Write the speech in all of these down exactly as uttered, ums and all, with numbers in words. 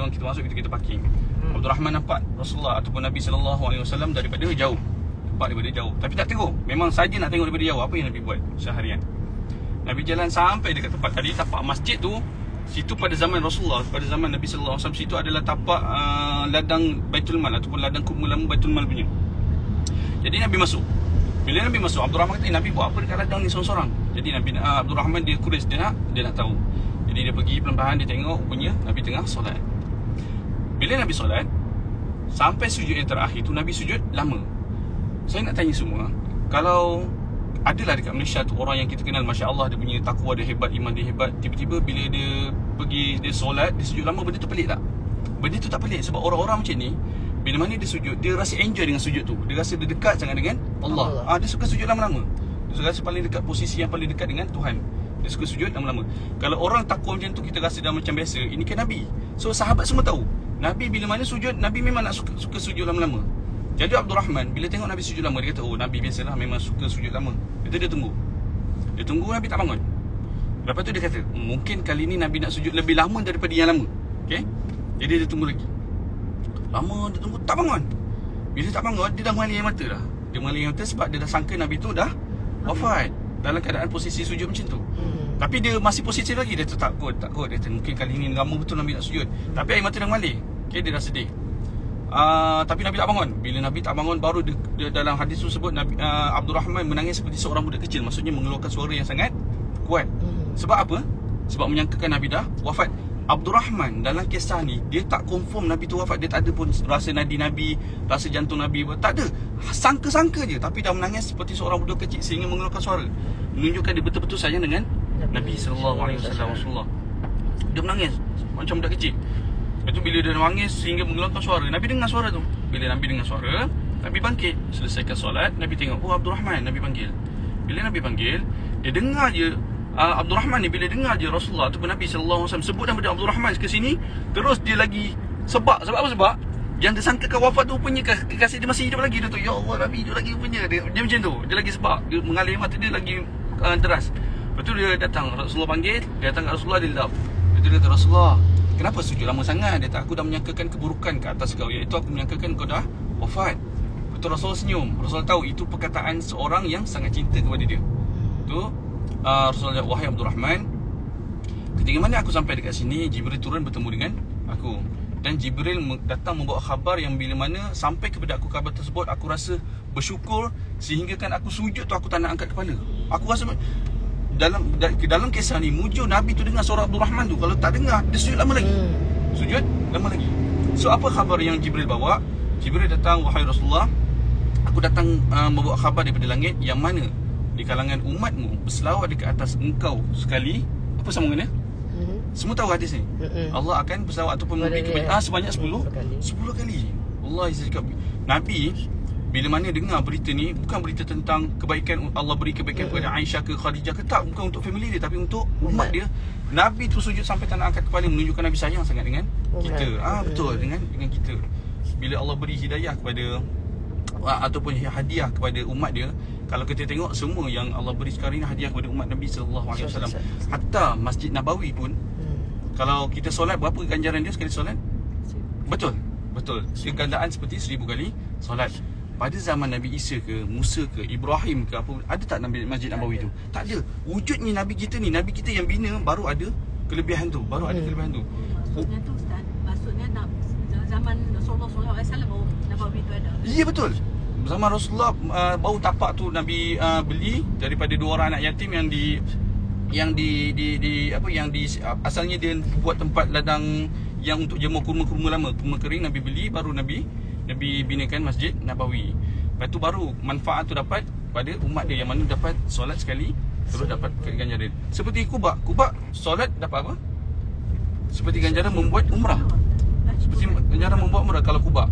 orang kita masuk, kita kita parking. hmm. Abdul Rahman nampak Rasulullah ataupun Nabi sallallahu alaihi wasallam daripada jauh. Nampak daripada jauh, tapi tak tegur. Memang saja nak tengok daripada jauh. Apa yang Nabi buat seharian? Nabi jalan sampai dekat tempat tadi, tapak masjid tu. Situ pada zaman Rasulullah, pada zaman Nabi sallallahu alaihi wasallam, situ adalah tapak uh, ladang Baitul Mal ataupun ladang kubur lama Baitul Mal punya. Jadi Nabi masuk. Bila Nabi masuk, Abdul Rahman kata, eh, Nabi buat apa dekat ladang ni seorang-seorang? Jadi Nabi uh, Abdul Rahman dia curious, dia nak dia nak tahu. Jadi dia pergi perlahan-lahan, dia tengok punya Nabi tengah solat. Bila Nabi solat, sampai sujud yang terakhir tu Nabi sujud lama. Saya nak tanya semua, kalau adalah dekat Malaysia tu orang yang kita kenal, Masya Allah, dia punya takwa dia hebat, iman dia hebat, tiba-tiba bila dia pergi, dia solat, dia sujud lama, benda tu pelik tak? Benda tu tak pelik sebab orang-orang macam ni, bila mana dia sujud, dia rasa enjoy dengan sujud tu. Dia rasa dia dekat sangat dengan Allah, Allah. Ah, Dia suka sujud lama-lama. Dia rasa paling dekat, posisi yang paling dekat dengan Tuhan. Dia suka sujud lama-lama. Kalau orang takwa macam tu, kita rasa dah macam biasa. Ini kan Nabi. So sahabat semua tahu, Nabi bila mana sujud, Nabi memang nak suka, suka sujud lama-lama. Jadi Abdul Rahman bila tengok Nabi sujud lama, dia kata, oh Nabi biasalah memang suka sujud lama. Itu dia tunggu. Dia tunggu Nabi tak bangun. Lepas tu dia kata, mungkin kali ni Nabi nak sujud lebih lama daripada yang lama. Okay? Jadi dia tunggu lagi. Lama dia tunggu, tak bangun. Bila tak bangun, dia dah mengalih mata dah. Dia mengalih mata sebab dia dah sangka Nabi tu dah wafat dalam keadaan posisi sujud macam tu. hmm. Tapi dia masih positif lagi. Dia tu tak kot, tak kot. Dia kata, mungkin kali ni lama betul Nabi nak sujud. Tapi air mata dah mengalih. Okay, dia dah sedih. Uh, tapi Nabi tak bangun. Bila Nabi tak bangun, baru dia, dia, dalam hadis tu sebut Nabi, uh, Abdul Rahman menangis seperti seorang budak kecil. Maksudnya mengeluarkan suara yang sangat kuat. hmm. Sebab apa? Sebab menyangkakan Nabi dah wafat. Abdul Rahman dalam kisah ni, dia tak confirm Nabi tu wafat. Dia tak ada pun rasa nadi Nabi, rasa jantung Nabi, tak ada. Sangka-sangka je, tapi dah menangis seperti seorang budak kecil sehingga mengeluarkan suara, menunjukkan dia betul-betul sayang dengan Nabi sallallahu alaihi wasallam. Rasulullah, dia menangis macam budak kecil. Lepas tu bila dia menangis sehingga mengeluarkan suara, Nabi dengar suara tu. Bila Nabi dengar suara, Nabi bangkit. Selesaikan solat, Nabi tengok, oh Abdul Rahman. Nabi panggil. Bila Nabi panggil, dia dengar je uh, Abdul Rahman ni, bila dengar je Rasulullah ataupun Nabi sallallahu alaihi wasallam sebut nama dia Abdul Rahman ke sini, terus dia lagi sebab. Sebab apa sebab? Yang disangkakan wafat tu punya kasih dia masih hidup lagi. Dia tu, ya Allah, Nabi hidup lagi punya. Dia, dia macam tu. Dia lagi sebab. Dia mengalir mata dia lagi uh, deras. Lepas tu dia datang, Rasulullah panggil. Dia datang kat Rasulullah, dia lelap. Lepas tu dia kata, Rasulullah, kenapa sujud lama sangat? Dia kata, aku dah menyangkakan keburukan ke atas kau, iaitu aku menyangkakan kau dah wafat. Betul. Rasulullah senyum. Rasulullah tahu itu perkataan seorang yang sangat cinta kepada dia. Tu uh, Rasulullah kata, wahai Abdul Rahman, ketika mana aku sampai dekat sini, Jibril turun bertemu dengan aku. Dan Jibril datang membawa khabar yang bila mana sampai kepada aku khabar tersebut, aku rasa bersyukur sehingga kan aku sujud tu aku tak nak angkat kepala. Aku rasa dalam dalam kisah ni mujur Nabi tu dengar suara Abdul Rahman tu. Kalau tak dengar, dia sujud lama lagi. Sujud lama lagi. So apa khabar yang Jibril bawa? Jibril datang, wahai Rasulullah, aku datang uh, membawa khabar daripada langit yang mana di kalangan umatmu berselawat dekat atas engkau sekali. Apa sambungannya? Mm-hmm. Semua tahu hadis ni. Mm-hmm. Allah akan berselawat ataupun memberi kebaikan ah, sebanyak sepuluh kali. Allah Azza wa Jalla. Nabi bila mana dengar berita ni, bukan berita tentang kebaikan Allah beri kebaikan mm-hmm. kepada Aisyah ke Khadijah ke, tak, bukan untuk family dia, tapi untuk umat dia. Nabi tu sujud sampai tak nak angkat kepala, menunjukkan Nabi sayang sangat dengan kita. Ah betul, dengan dengan kita. Bila Allah beri hidayah kepada ataupun hadiah kepada umat dia, kalau kita tengok semua yang Allah beri sekarang ini hadiah kepada umat Nabi sallallahu alaihi wasallam. Hatta Masjid Nabawi pun, hmm. kalau kita solat, berapa ganjaran dia sekali solat? Betul. Betul. Gandaan seperti seribu kali solat. Pada zaman Nabi Isa ke, Musa ke, Ibrahim ke, apa, ada tak Nabi Masjid Nabawi tu? Tak ada. Wujudnya Nabi kita ni, Nabi kita yang bina, baru ada kelebihan tu, baru hmm. ada kelebihan tu. Maksudnya tu Ustaz, maksudnya nak zaman Rasulullah sallallahu alaihi wasallam baru Nabawi tu ada. Ya betul. Zaman Rasulullah uh, baru tapak tu Nabi uh, beli daripada dua orang anak yatim yang di yang di di, di apa yang di asalnya dia buat tempat ladang yang untuk jemur kurma-kurma lama, kurma kering, Nabi beli, baru Nabi Nabi binakan Masjid Nabawi. Lepas tu baru manfaat tu dapat pada umat dia yang mana dapat solat sekali terus dapat ganjaran. Seperti Kuba, Kuba solat dapat apa? Seperti ganjaran membuat umrah. Seperti ganjaran membuat umrah kalau Kuba.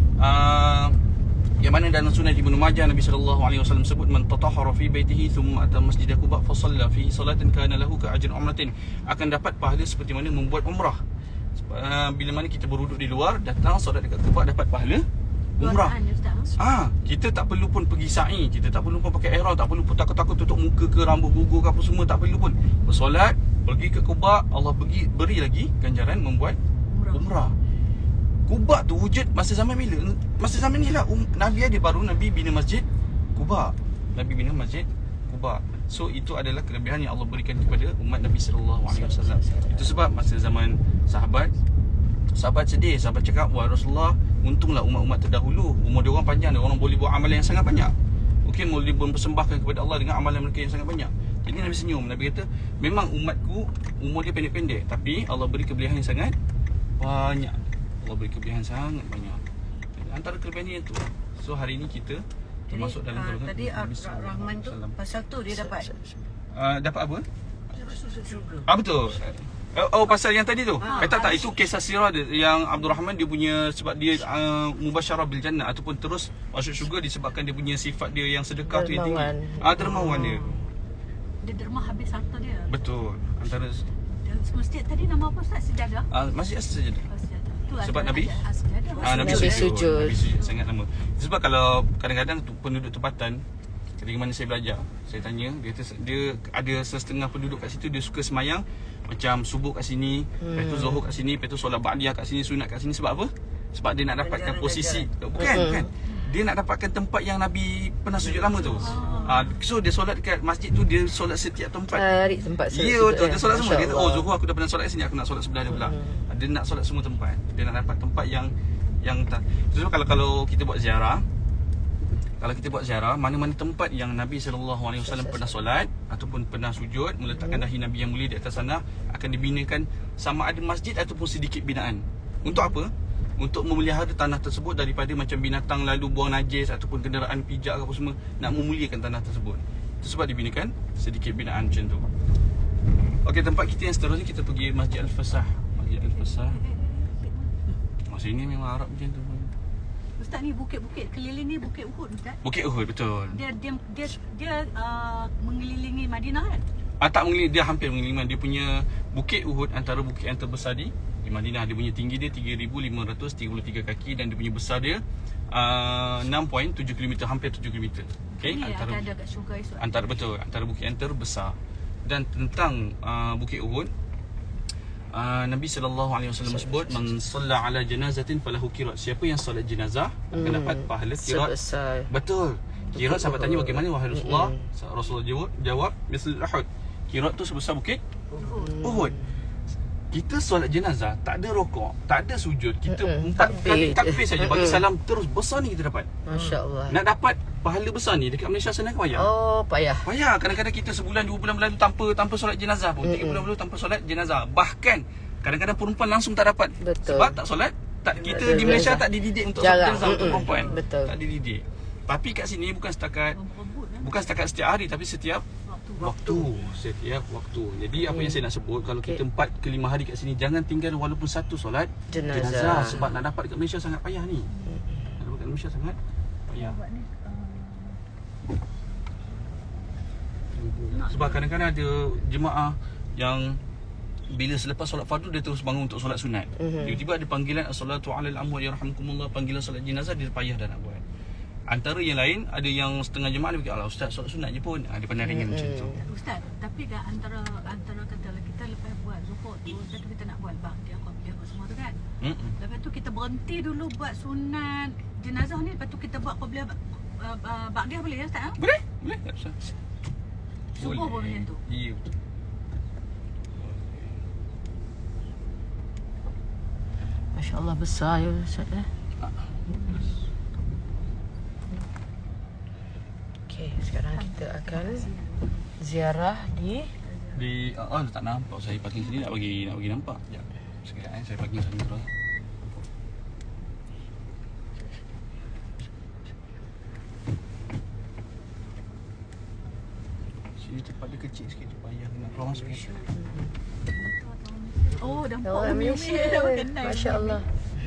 Uh, yang mana dalam sunnah Ibnu Majah Nabi sallallahu alaihi wasallam sebut, man tatahhara fi baitihi thumma ata masjid Quba fa shalla fihi salatan kana lahu ka ajri umratin, akan dapat pahala seperti mana membuat umrah. Uh, bila mana kita berwuduk di luar, datang solat dekat Quba, dapat pahala umrah. Ah, kita tak perlu pun pergi sa'i, kita tak perlu pun pakai ihram, tak perlu pun takut-takut tutup muka ke, rambut gugur ke apa semua, tak perlu pun. Bersolat, pergi ke Quba, Allah bagi beri lagi ganjaran membuat umrah. umrah. Quba tu wujud masa zaman bila? Masa zaman ni lah um, Nabi ada baru Nabi bina masjid Quba. Nabi bina masjid Quba. So itu adalah kelebihan yang Allah berikan kepada umat Nabi sallallahu alaihi wasallam. Itu sebab masa zaman sahabat, sahabat sedih, sahabat cakap, wah Rasulullah, untunglah umat-umat terdahulu umur dia orang panjang, dia orang boleh buat amalan yang sangat banyak. Mungkin boleh mempersembahkan kepada Allah dengan amalan mereka yang sangat banyak. Jadi Nabi senyum. Nabi kata, memang umatku umur dia pendek-pendek, tapi Allah beri kelebihan yang sangat banyak. Allah beri kelebihan sangat banyak. Antara kelebihan dia itu. So hari ini kita termasuk Jadi, dalam uh, golongan tadi Ar- Rahman tu pasal tu dia dapat uh, dapat apa? syurga. Ah betul. Oh, oh pasal yang tadi tu. Ah, eh tak tak itu kisah sirah dia, yang Abdul Rahman dia punya sebab dia uh, mubasyarah bil jannah ataupun terus masuk syurga disebabkan dia punya sifat dia yang sedekah tu yang tinggi. Ah dermawan dia. Dia derma habis harta dia. Betul. Antara Dan masjid tadi nama apa Ustaz? Sejadah. uh, masih asal saja. Oh, sejadah. Tu Sebab ada Nabi? ada sejadah. Ah, Nabi, Nabi sujud. sujud. Nabi sujud sangat lama. Sebab kalau kadang-kadang tu, penduduk tempatan ketika mana saya belajar, saya tanya, dia dia ada setengah penduduk kat situ dia suka semayang macam subuh kat sini, hmm. lepas tu zuhur kat sini, lepas tu solat ba'diyah kat sini, sunat kat sini. Sebab apa? Sebab dia nak dapatkan Ganjaran, posisi. ganjaran. Bukan, Hmm. bukan. Dia nak dapatkan tempat yang Nabi pernah sujud lama tu. Ah, so dia solat dekat masjid tu, dia solat setiap tempat. Cari tempat solat. Ya betul, dia solat semua. Dia kata, oh Masya-Allah. zuhur aku dah pernah solat kat sini, aku nak solat sebelah dia pula. Hmm. Dia nak solat semua tempat. Dia nak dapat tempat yang yang tak. Sebab kalau kalau kita buat ziarah, kalau kita buat ziarah, mana-mana tempat yang Nabi sallallahu alaihi wasallam pernah solat ataupun pernah sujud, meletakkan dahi Nabi yang mulia di atas sana, akan dibinakan sama ada masjid ataupun sedikit binaan. Untuk apa? Untuk memelihara tanah tersebut daripada macam binatang lalu buang najis ataupun kenderaan pijak apa semua, nak memuliakan tanah tersebut. Itu sebab dibinakan sedikit binaan macam tu. Okey, tempat kita yang seterusnya kita pergi Masjid Al-Fasah. Masjid Al-Fasah. Masa ini memang Arab macam tu. Ustaz ni bukit-bukit keliling ni Bukit Uhud Ustaz. Bukit Uhud betul. Dia dia dia, dia uh, mengelilingi Madinah kan? Ah, tak mengelilingi, dia hampir mengelilingi. Dia punya Bukit Uhud antara bukit yang terbesar di di Madinah. Dia punya tinggi dia tiga ribu lima ratus tiga puluh tiga kaki dan dia punya besar dia uh, enam perpuluhan tujuh kilometer, hampir tujuh kilometer. Okey, Ini antara akan ada kat syurga esok. antara betul, antara bukit yang terbesar. Dan tentang uh, Bukit Uhud, uh, Nabi sallallahu alaihi wasallam sebut, man shalla ala janazatin falahu qirat. Siapa yang solat jenazah akan Hmm. dapat pahala qirat. Sebesar. Betul. Qirat sahabat tanya bagaimana wahai Rasulullah? Mm-mm. Rasulullah jawab, jawab misal Uhud. Qirat tu sebesar bukit Uhud. Uhud. Kita solat jenazah tak ada rokok, tak ada sujud. Kita Mm-mm. empat kali Takbir. takbir saja bagi Mm-mm. salam terus, besar ni kita dapat. Masya-Allah. Nak dapat pahala besar ni dekat Malaysia sana kan payah. Oh, payah. Payah. Kadang-kadang kita sebulan dua bulan berlalu tanpa tanpa solat jenazah pun. Tiga Mm-mm. bulan berlalu tanpa solat jenazah. Bahkan kadang-kadang perempuan langsung tak dapat. Betul. Sebab tak solat, tak kita Ada di Malaysia jenazah. tak dididik untuk Jarang. solat jenazah untuk Mm-mm. perempuan. Betul. Tak dididik. Tapi kat sini bukan setakat Berebut kan? bukan setakat setiap hari tapi setiap Waktu. waktu, setiap waktu. Jadi apa Hmm. yang saya nak sebut, kalau Okey. kita empat ke lima hari kat sini, jangan tinggal walaupun satu solat Jenazah. sebab nak dapat dekat Malaysia sangat payah ni. Hmm. Nak dapat dekat Malaysia sangat payah. Buat ni uh, Sebab kadang-kadang ada jemaah yang bila selepas solat fardu dia terus bangun untuk solat sunat. Mhm. Tiba-tiba ada panggilan as-salatu 'alal amwat yarhamkumullah, panggilan solat jenazah, dia payah dah nak buat. Antara yang lain ada yang setengah jemaah dia fikir, "Alah ustaz, solat sunat je pun." Ah, dia pandang ringan macam tu. Ustaz, tapi kan antara antara katalah kita lepas buat zuhur tu, lepas tu kita nak buat ba'diyah, qabliyah semua tu kan. Hmm. Lepas tu kita berhenti dulu buat sunat jenazah ni, lepas tu kita buat qabliyah uh, uh, ba'diyah boleh ya Ustaz? Ha? Boleh? Boleh tak usah. Subuh pun macam tu. Ya betul. Masya-Allah besar ya Ustaz eh. Okey, sekarang kita akan ziarah di Di oh, tak nampak saya parking sini, nak bagi nak bagi nampak. Sekejap. Sekejap eh saya parking sana terus. Sini tempat dia kecil sikit, dia payah nak keluar masuk. Oh, nampak Oh, umi-umi Malaysia. dah berkenal. Masya-Allah.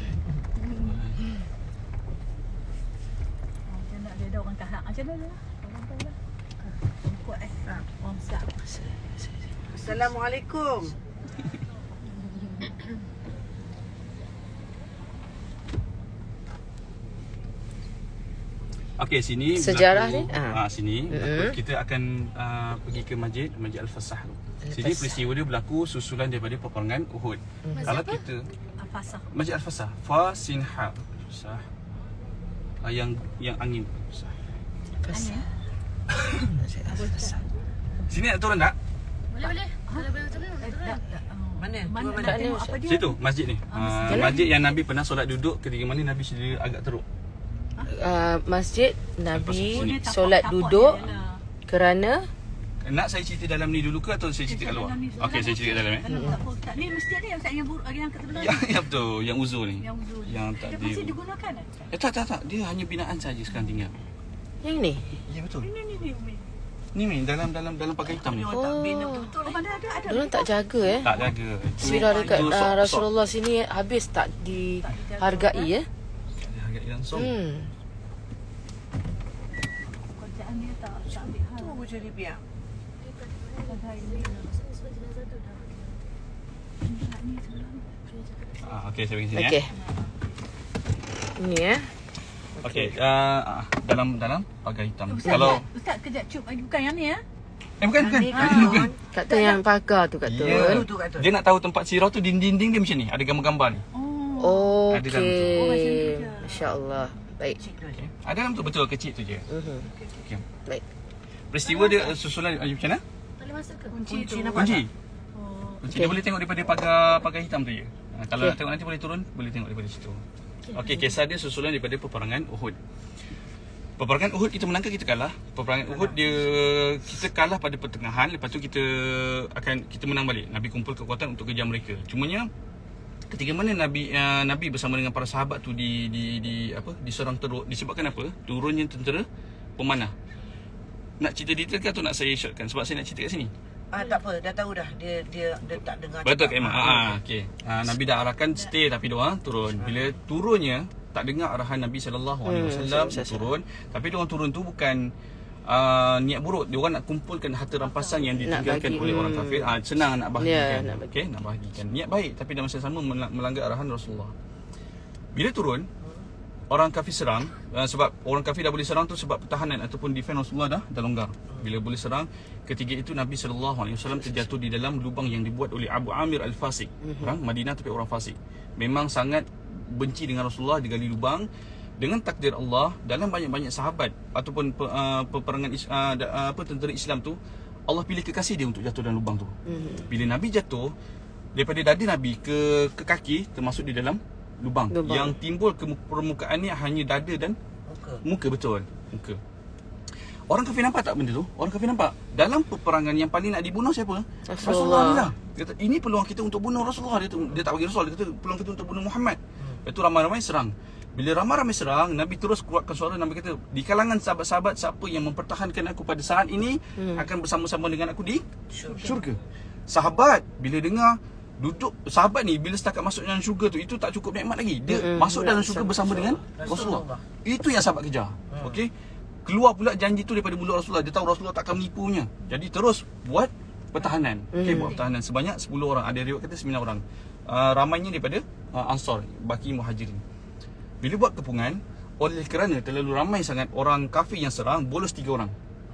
Macam nak dia ada orang kahak macam mana lah. Orang tahu lah. Kuat eh. Orang besar. Assalamualaikum. Okey, sini Sejarah berlaku, ni? Ah. ah sini Mm-mm. berlaku, kita akan uh, pergi ke masjid Masjid Al-Fasah tu. Sini Al-Fasah. peristiwa dia berlaku susulan daripada peperangan Uhud. Hmm. Kalau kita Al-Fasah. Masjid Al-Fasah. Fa sin ha. Fasah. Ah, yang yang angin. Fasah. Fasah. Masjid Al-Fasah. Sini nak turun tak? Boleh boleh. Boleh boleh turun. Eh, Turun. tak, tak, oh. Mana? Mana Cuba nak mana? tengok apa dia? Situ masjid ni. Ah, Ah, masjid. masjid yang Nabi pernah solat duduk ketika mana Nabi sendiri agak teruk. Uh, masjid Oh, Nabi dia tapak- solat tapak duduk dia lah. kerana Nak saya cerita dalam ni dulu ke atau saya cerita kat luar? Dalam ni, Okey, saya cerita kat dalam eh. Dalam tak apa, tak. Ni mesti ada yang Ustaz yang buruk yang kat sebelah. Ya, ya betul, yang uzur ni. Yang uzur. Yang tak Dia di masih digunakan tak? Ustaz? Eh tak tak tak, dia hanya binaan saja sekarang tinggal. yang ni. Ya betul. Ni ni ni. Umi. Ni ni dalam dalam dalam pakai hitam ni. Orang tak bina betul-betul. Oh, mana ada ada. Diorang tak jaga eh. Tak jaga. Itu- Sirah dekat itu uh, sok- Rasulullah sini habis tak dihargai ya. sok. Dia hargai langsung. Hmm. Kerjaan dia tak tak ambil hal. Tu jadi biar. Pada ini. Ni sebelah. Ah, okey saya bagi sini Okey. eh. Ini eh. Okey, uh, dalam dalam pakai hitam. Ustaz, Kalau Ustaz kejap cup bukan yang ni ya? eh bukan bukan. Ni Ini bukan. Kat tu yang pagar tu kat tu. Ya. Tu tu kat tu. Dia nak tahu tempat sirah tu dinding-dinding dia macam ni. Ada gambar-gambar ni. Oh. Ada dalam tu. Oh, macam tu Okey. je. Masya-Allah. Baik. Cik tu. Okey. Ada dalam tu betul kecil tu je. Mhm. Okey. Baik. Peristiwa dia uh, susulan uh, macam mana? Boleh masuk ke? Kunci tu. Kunci nampak Kunci. Oh. Kunci Okey. dia boleh tengok daripada pagar pagar hitam tu je. Ha, kalau Okey. nak tengok nanti boleh turun, boleh tengok daripada situ. Okey, kisah dia susulan daripada peperangan Uhud. Peperangan Uhud kita menang ke kita kalah? Peperangan Uhud dia kita kalah pada pertengahan, lepas tu kita akan kita menang balik. Nabi kumpul kekuatan untuk kejar mereka. Cumanya ketika mana Nabi uh, Nabi bersama dengan para sahabat tu di di di apa? diserang teruk disebabkan apa? Turunnya tentera pemanah. Nak cerita detail ke atau nak saya shortkan sebab saya nak cerita kat sini? Ah tak apa, dah tahu dah. Dia dia dia tak dengar. Betul cakap. Kak Iman. Ah, okey. Ah, Nabi dah arahkan stay tapi dia orang turun. Bila turunnya tak dengar arahan Nabi sallallahu alaihi wasallam Hmm, turun, tapi dia orang turun tu bukan uh, niat buruk. Dia orang nak kumpulkan harta rampasan yang Nak ditinggalkan bagi, oleh orang hmm. kafir. Ah, senang nak bahagikan. Ya, nak bagi. Okey, nak bahagikan. Niat baik tapi dalam masa yang sama mel- melanggar arahan Rasulullah. Bila turun, orang kafir serang uh, sebab orang kafir dah boleh serang tu sebab pertahanan ataupun defense Rasulullah dah dah longgar. Bila boleh serang, ketiga itu Nabi sallallahu alaihi wasallam terjatuh di dalam lubang yang dibuat oleh Abu Amir Al-Fasik. Orang Madinah tapi orang fasik. Memang sangat benci dengan Rasulullah, digali lubang. Dengan takdir Allah, dalam banyak-banyak sahabat ataupun pe, uh, peperangan uh, uh, apa tentera Islam tu, Allah pilih kekasih dia untuk jatuh dalam lubang tu. Mhm. Bila Nabi jatuh daripada dada Nabi ke ke kaki termasuk di dalam lubang. Lubang. Yang timbul ke permukaan ni hanya dada dan Muka. muka, betul. Muka. Orang kafir nampak tak benda tu? Orang kafir nampak. Dalam peperangan yang paling nak dibunuh siapa? Rasulullah. ni lah. Dia kata, ini peluang kita untuk bunuh Rasulullah. Dia, tu, dia tak bagi Rasul. Dia kata, peluang kita untuk bunuh Muhammad. Lepas tu ramai-ramai serang. Bila ramai-ramai serang, Nabi terus keluarkan suara. Nabi kata, di kalangan sahabat-sahabat, siapa yang mempertahankan aku pada saat ini, Hmm. akan bersama-sama dengan aku di syurga. Sahabat, bila dengar, duduk sahabat ni bila setakat masuk dalam syurga tu, itu tak cukup nikmat lagi. Dia Mm-mm. masuk dalam syurga bersama dengan Rasulullah. Itu yang sahabat kejar. Okey. Keluar pula janji tu daripada mulut Rasulullah. Dia tahu Rasulullah takkan menipunya. Jadi terus buat pertahanan. Okey, Mm. buat pertahanan sebanyak sepuluh orang. Ada riwayat kata sembilan orang. Uh, ramainya daripada uh, Ansar, baki Muhajirin. Bila buat kepungan, oleh kerana terlalu ramai sangat orang kafir yang serang, bolos tiga orang.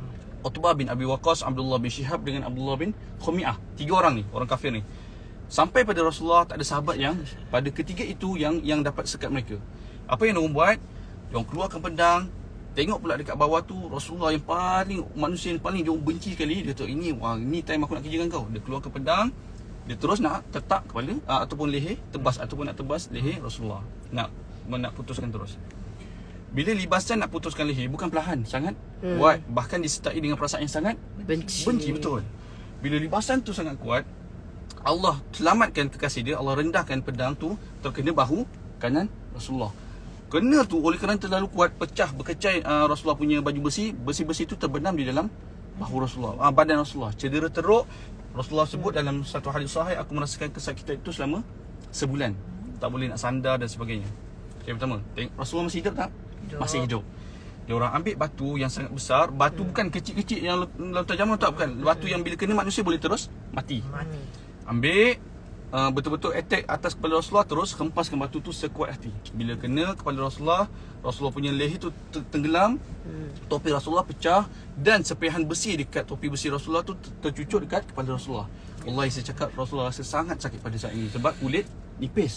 Utbah bin Abi Waqqas, Abdullah bin Shihab dengan Abdullah bin Khumi'ah. Tiga orang ni, orang kafir ni. Sampai pada Rasulullah tak ada sahabat yang pada ketiga itu yang yang dapat sekat mereka. Apa yang diorang buat? Diorang keluarkan pedang. Tengok pula dekat bawah tu Rasulullah yang paling, manusia yang paling diorang benci sekali. Dia kata, ini wah, ini time aku nak kerjakan kau. Dia keluarkan pedang. Dia terus nak tetak kepala uh, ataupun leher, tebas ataupun nak tebas leher Rasulullah. Nak nak putuskan terus. Bila libasan nak putuskan leher, bukan perlahan sangat. Hmm. Kuat, bahkan disertai dengan perasaan yang sangat Benci. benci, betul. Bila libasan tu sangat kuat, Allah selamatkan kekasih dia. Allah rendahkan pedang tu terkena bahu kanan Rasulullah. Kena tu oleh kerana terlalu kuat, pecah berkecai uh, Rasulullah punya baju besi. Besi-besi tu terbenam di dalam bahu Rasulullah, uh, badan Rasulullah. Cedera teruk. Rasulullah sebut dalam satu hadis sahih, aku merasakan kesakitan itu selama sebulan. Tak boleh nak sandar dan sebagainya. Yang pertama, tengok Rasulullah masih hidup tak? Hidup. Masih hidup. Dia orang ambil batu yang sangat besar. Batu hmm. bukan kecil-kecil yang lautan jamal tak, bukan. Batu yang bila kena manusia boleh terus mati. Mati. Ambil uh, betul-betul attack atas kepala Rasulullah, terus hempaskan batu tu sekuat hati. Bila kena kepala Rasulullah, Rasulullah punya leher tu tenggelam, hmm. topi Rasulullah pecah dan sepihan besi dekat topi besi Rasulullah tu tercucuk dekat kepala Rasulullah. Wallahi saya cakap Rasulullah rasa sangat sakit pada saat ini sebab kulit nipis.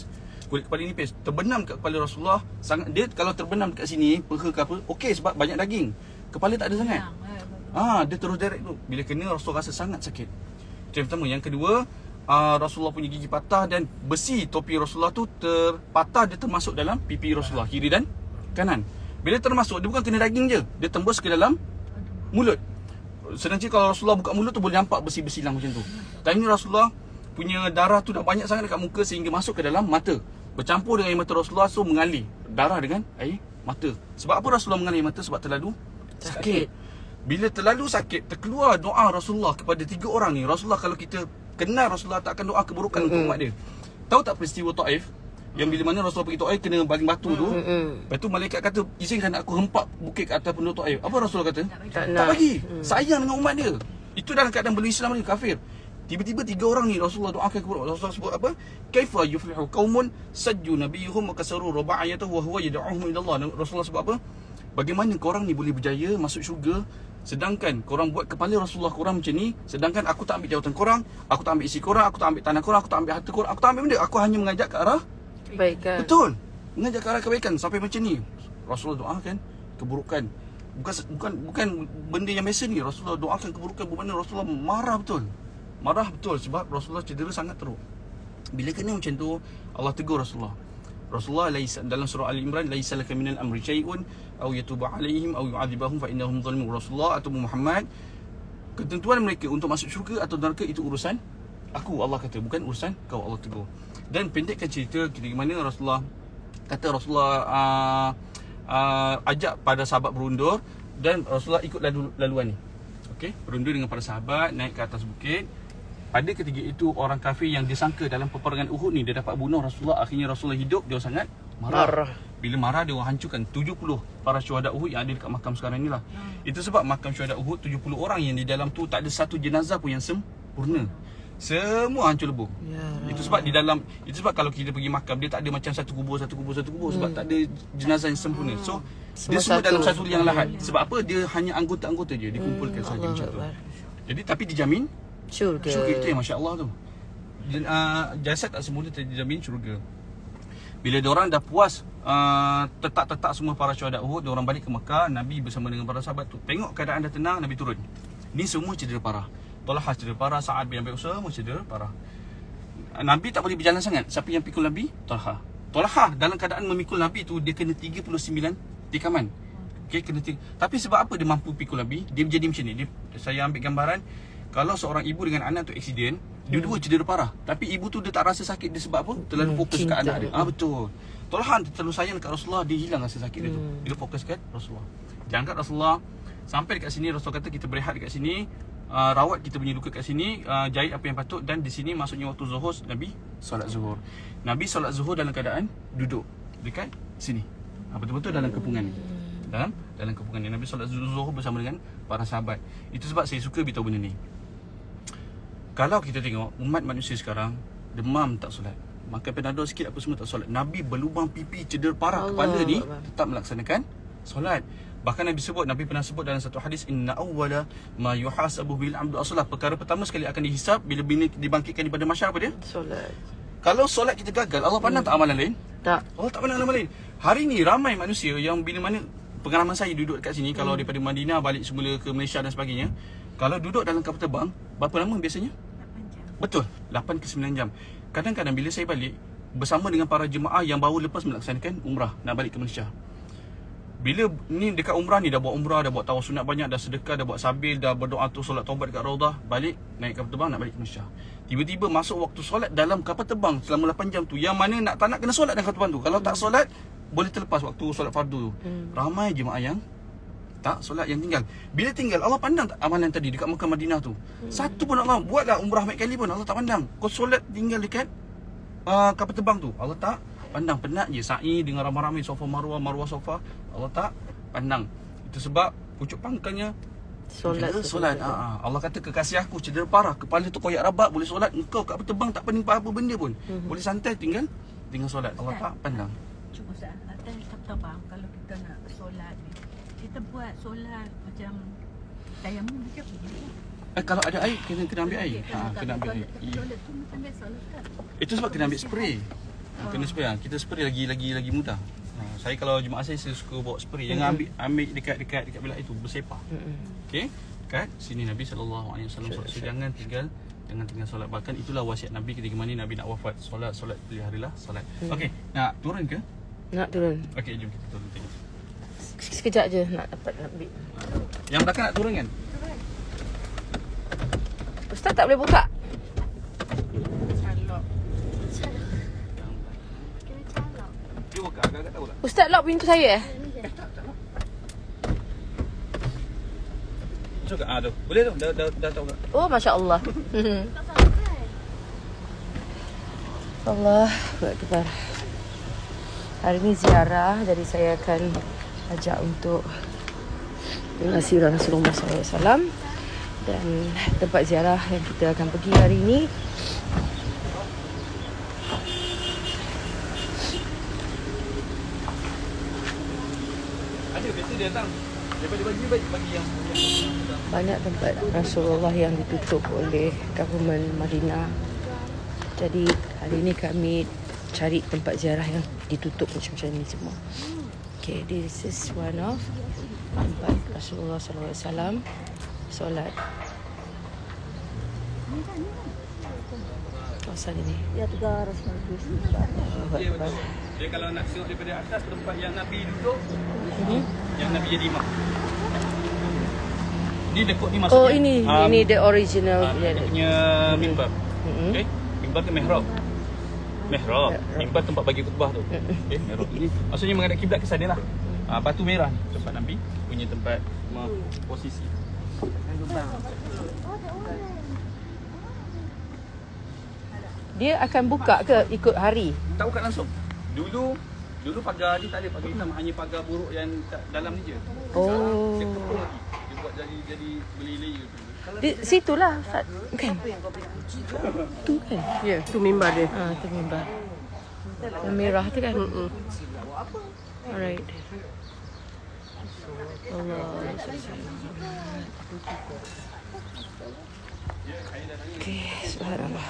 kulit kepala nipis terbenam kat kepala Rasulullah. Sangat dia kalau terbenam dekat sini, peha ke apa, okey sebab banyak daging. Kepala tak ada sangat. Ah, dia terus direct tu. Bila kena Rasulullah rasa sangat sakit. Itu yang pertama. Yang kedua, uh, Rasulullah punya gigi patah dan besi topi Rasulullah tu terpatah, dia termasuk dalam pipi Rasulullah kiri dan kanan. Bila termasuk, dia bukan kena daging je, dia tembus ke dalam mulut. Sedangkan kalau Rasulullah buka mulut tu boleh nampak besi-besi lang macam tu. Tapi ni Rasulullah punya darah tu dah banyak sangat dekat muka sehingga masuk ke dalam mata. Bercampur dengan air mata Rasulullah, so mengalir darah dengan air mata. Sebab apa Rasulullah mengalir air mata? Sebab terlalu sakit. sakit. Bila terlalu sakit, terkeluar doa Rasulullah kepada tiga orang ni. Rasulullah, kalau kita kenal Rasulullah tak akan doa keburukan mm-hmm. untuk umat dia. Tahu tak peristiwa Taif? Yang bila mana Rasulullah pergi Taif kena baling batu tu. Mm-hmm. Lepas tu malaikat kata, izinkan aku hempak bukit ke atas penduduk Taif. Apa Rasulullah kata? Tak, tak bagi. Mm. Sayang dengan umat dia. Itu dalam keadaan belum Islam ni, kafir. Tiba-tiba tiga orang ni Rasulullah doakan keburukan. Rasulullah sebut apa? Kaifa yuflihu qaumun sajju nabiyuhum wa kasaru ruba'ayatahu wa huwa yad'uhum ila Allah. Rasulullah sebut apa? Bagaimana korang ni boleh berjaya masuk syurga sedangkan korang buat kepala Rasulullah korang macam ni, sedangkan aku tak ambil jawatan korang, aku tak ambil isi korang, aku tak ambil tanah korang, aku tak ambil harta korang, aku tak ambil benda, aku hanya mengajak ke arah kebaikan. Betul. Mengajak ke arah kebaikan sampai macam ni. Rasulullah doakan keburukan. Bukan bukan bukan benda yang biasa ni. Rasulullah doakan keburukan, bermakna Rasulullah marah betul. Marah betul sebab Rasulullah cedera sangat teruk. Bila kena macam tu, Allah tegur Rasulullah. Rasulullah laisa, dalam surah Ali Imran, laisa laka minal amri syai'un aw yatuba alaihim aw yu'adzibahum fa innahum zalimun. Rasulullah atau Muhammad, ketentuan mereka untuk masuk syurga atau neraka itu urusan aku, Allah kata, bukan urusan kau, Allah tegur. Dan pendekkan cerita di mana Rasulullah kata Rasulullah uh, uh, ajak pada sahabat berundur dan Rasulullah ikut lalu, laluan ni. Okey, berundur dengan para sahabat naik ke atas bukit. Pada ketika itu orang kafir yang disangka dalam peperangan Uhud ni dia dapat bunuh Rasulullah, akhirnya Rasulullah hidup, dia sangat marah. marah. Bila marah dia orang hancurkan tujuh puluh para syuhada Uhud yang ada dekat makam sekarang ni lah. Hmm. Itu sebab makam syuhada Uhud tujuh puluh orang yang di dalam tu tak ada satu jenazah pun yang sempurna. Semua hancur lebur. Ya, itu sebab di dalam, itu sebab kalau kita pergi makam dia tak ada macam satu kubur satu kubur satu kubur hmm. sebab tak ada jenazah yang sempurna. So semua dia semua satu. dalam satu liang lahat. Sebab apa? Dia hanya anggota-anggota je dikumpulkan hmm. saja macam tu. Jadi tapi dijamin syurga. Syurga itu yang masya-Allah tu. Dan uh, jasad tak semula terjamin syurga. Bila diorang dah puas uh, tetap-tetap semua para syuhada Uhud, diorang balik ke Mekah, Nabi bersama dengan para sahabat tu. Tengok keadaan dah tenang, Nabi turun. Ni semua cedera parah. Talhah cedera parah, Sa'ad bin Abi Waqqas semua cedera parah. Nabi tak boleh berjalan sangat. Siapa yang pikul Nabi? Talhah. Talhah dalam keadaan memikul Nabi tu dia kena tiga puluh sembilan tikaman. Okey, kena tiga. Tapi sebab apa dia mampu pikul Nabi? Dia menjadi macam ni. Dia, saya ambil gambaran, kalau seorang ibu dengan anak tu aksiden, hmm. dua-dua cedera parah. Tapi ibu tu dia tak rasa sakit, dia sebab apa? Terlalu hmm, fokus kat anak dia. Ah betul. Talhah terlalu sayang dekat Rasulullah, dia hilang rasa sakit dia tu. Hmm. Dia fokus kat Rasulullah. Jangan Rasulullah sampai dekat sini, Rasulullah kata kita berehat dekat sini, uh, rawat kita punya luka kat sini, uh, jahit apa yang patut, dan di sini maksudnya waktu zuhur Nabi solat zuhur. Nabi solat zuhur dalam keadaan duduk dekat sini. Ha, betul-betul dalam kepungan ni. Dalam dalam kepungan ni Nabi solat zuhur bersama dengan para sahabat. Itu sebab saya suka beritahu benda ni. Kalau kita tengok umat manusia sekarang demam tak solat, makan Panadol sikit apa semua tak solat. Nabi berlubang pipi cedera parah Allah kepala ni Allah. Tetap melaksanakan solat. Bahkan Nabi sebut, Nabi pernah sebut dalam satu hadis, inna awwala ma yuhasabu bil amdu as-salat. Perkara pertama sekali akan dihisap bila bini dibangkitkan daripada mahsyar apa dia? Solat. Kalau solat kita gagal, Allah pandang hmm. tak amalan lain? Tak. Allah tak pandang amalan lain. Hari ni ramai manusia yang bila mana pengalaman saya duduk dekat sini, hmm. kalau daripada Madinah balik semula ke Malaysia dan sebagainya, kalau duduk dalam kapal terbang, berapa lama biasanya? Betul, lapan ke sembilan jam. Kadang-kadang bila saya balik bersama dengan para jemaah yang baru lepas melaksanakan umrah nak balik ke Malaysia, bila ni dekat umrah ni dah buat umrah, dah buat tawaf sunat banyak, dah sedekah, dah buat sabil, dah berdoa tu solat taubat dekat Raudah, balik naik kapal terbang nak balik ke Malaysia. Tiba-tiba masuk waktu solat dalam kapal terbang selama lapan jam tu, yang mana nak tak nak kena solat dalam kapal terbang tu. Kalau tak solat boleh terlepas waktu solat fardu tu. hmm. Ramai jemaah yang tak solat, yang tinggal. Bila tinggal, Allah pandang tak amalan tadi dekat Mekah Madinah tu? Hmm. Satu pun Allah buatlah umrah baik kali pun Allah tak pandang. Kau solat tinggal dekat uh, kapal terbang tu, Allah tak pandang. Penat je sa'i dengan ramai-ramai Safa Marwah, Marwah Safa, Allah tak pandang. Itu sebab pucuk pangkalnya solat. Solat. Ha, Allah kata kekasih aku cedera parah, kepala tu koyak rabak, boleh solat. Engkau kat kapal terbang tak pening apa benda pun. Hmm. Boleh santai tinggal tinggal solat. Allah tak pandang. Cuma saat atas terbang kalau kita nak solat ni, kita buat solat macam tayamum macam apa? Eh, kalau ada air kena kena ambil air. Ha, kena ambil air. Itu sebab kena ambil spray. Oh. Kena spray. Kita spray lagi lagi lagi mudah. Ha, saya kalau jemaah saya, saya suka bawa spray. Jangan ambil ambil dekat-dekat dekat belak itu bersepah. Okey. Kat sini Nabi sallallahu alaihi wasallam solat. So, jangan tinggal jangan tinggal solat. Bahkan itulah wasiat Nabi ketika mana Nabi nak wafat. Solat solat peliharalah solat. Hmm. Okey. Nak turun ke? Nak turun. Okey, jom kita turun tengok. Sekejap je nak dapat nak ambil. Yang belakang nak turun kan? Ustaz tak boleh buka? Dia buka agak-agak tahu tak? Ustaz lock pintu saya eh? Masuk ke? Ah, tu. Boleh tu. Dah, dah, dah tahu tak? Oh, Masya Allah. Allah Akbar. Hari ni ziarah, jadi saya akan ajak untuk dengar sirah Rasulullah sallallahu alaihi wasallam. Dan tempat ziarah yang kita akan pergi hari ini Ada biasa dia datang. Daripada bagi bagi bagi yang banyak tempat Rasulullah yang ditutup oleh government Madinah. Jadi hari ini kami cari tempat ziarah yang ditutup macam-macam ni semua. Okay, this is one of tempat Rasulullah sallallahu alaihi wasallam solat. Kawasan ini. Ya tegar Rasulullah. dia betul. Dia kalau nak tengok daripada atas tempat yang Nabi duduk, hmm? yang Nabi jadi imam. Ni dekut ni maksudnya. Oh ini, um, ini the original. Uh, dia punya mimbar. Mm-hmm. Okey, mimbar ke mihrab. Mihrab, mimbar tempat bagi khutbah tu. Okey, mihrab ini maksudnya menghadap kiblat ke sana lah. Uh, batu merah ni tempat Nabi punya tempat posisi. Dia akan buka ke ikut hari? Tak buka langsung. Dulu dulu pagar ni tak ada pagar hitam, hanya pagar buruk yang dalam ni je. Oh. Dia kepung lagi. Dia buat jadi jadi beli-layer tu. Di situlah Ustaz. Kan? Tu kan? Ya, tu mimbar dia. Ha, tu mimbar. Yang merah tu kan? Hmm. Alright. Allah. Okay, subhanallah.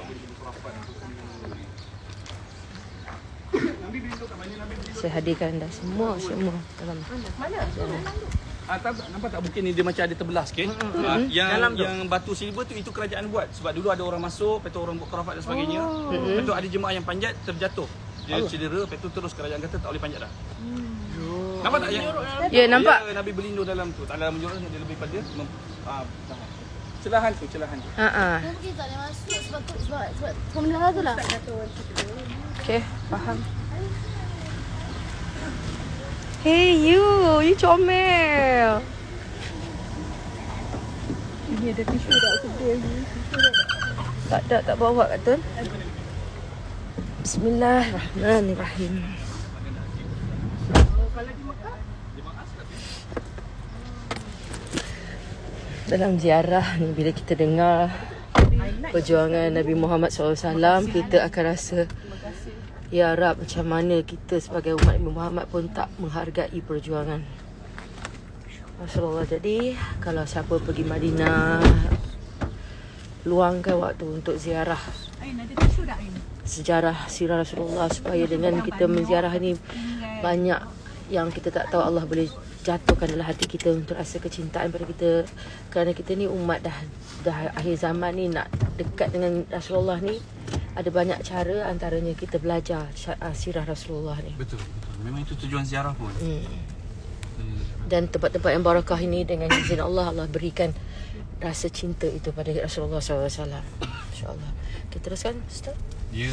Saya hadirkan dah semua semua dalam mana? Ah, tak, nampak tak bukit ni dia macam ada terbelah sikit. Mm-hmm. Ah, yang dalam yang tu. Batu silver tu itu kerajaan buat sebab dulu ada orang masuk, lepas tu orang buat kerafat dan sebagainya. Oh. Lepas tu ada jemaah yang panjat terjatuh. Dia oh. cedera, lepas tu terus kerajaan kata tak boleh panjat dah. Hmm. Nampak tak yang ya nampak. Ya, Nabi berlindung dalam tu. Tak dalam menjurus dia lebih pada mem, ah, celahan tu, celahan tu. Ha ah. Mungkin tak boleh masuk sebab tu sebab sebab pemelihara tu lah. Okey, faham. Hey you, you comel. Ini ada tisu tak sedih. Tak ada, tak bawa kat tu. Bismillahirrahmanirrahim. Dalam ziarah ni bila kita dengar perjuangan Nabi Muhammad sallallahu alaihi wasallam, kita akan rasa ya Rab, macam mana kita sebagai umat Nabi Muhammad pun tak menghargai perjuangan Rasulullah. Jadi kalau siapa pergi Madinah, luangkan waktu untuk ziarah sejarah sirah Rasulullah, supaya dengan kita menziarah ni banyak yang kita tak tahu Allah boleh jatuhkan dalam hati kita untuk rasa kecintaan pada kita. Kerana kita ni umat dah dah akhir zaman ni, nak dekat dengan Rasulullah ni ada banyak cara, antaranya kita belajar sirah Rasulullah ni. Betul, betul. Memang itu tujuan ziarah pun. Hmm. Dan tempat-tempat yang barakah ini dengan izin Allah, Allah berikan rasa cinta itu pada Rasulullah sallallahu alaihi wasallam. InsyaAllah. Kita teruskan, Ustaz. Ya.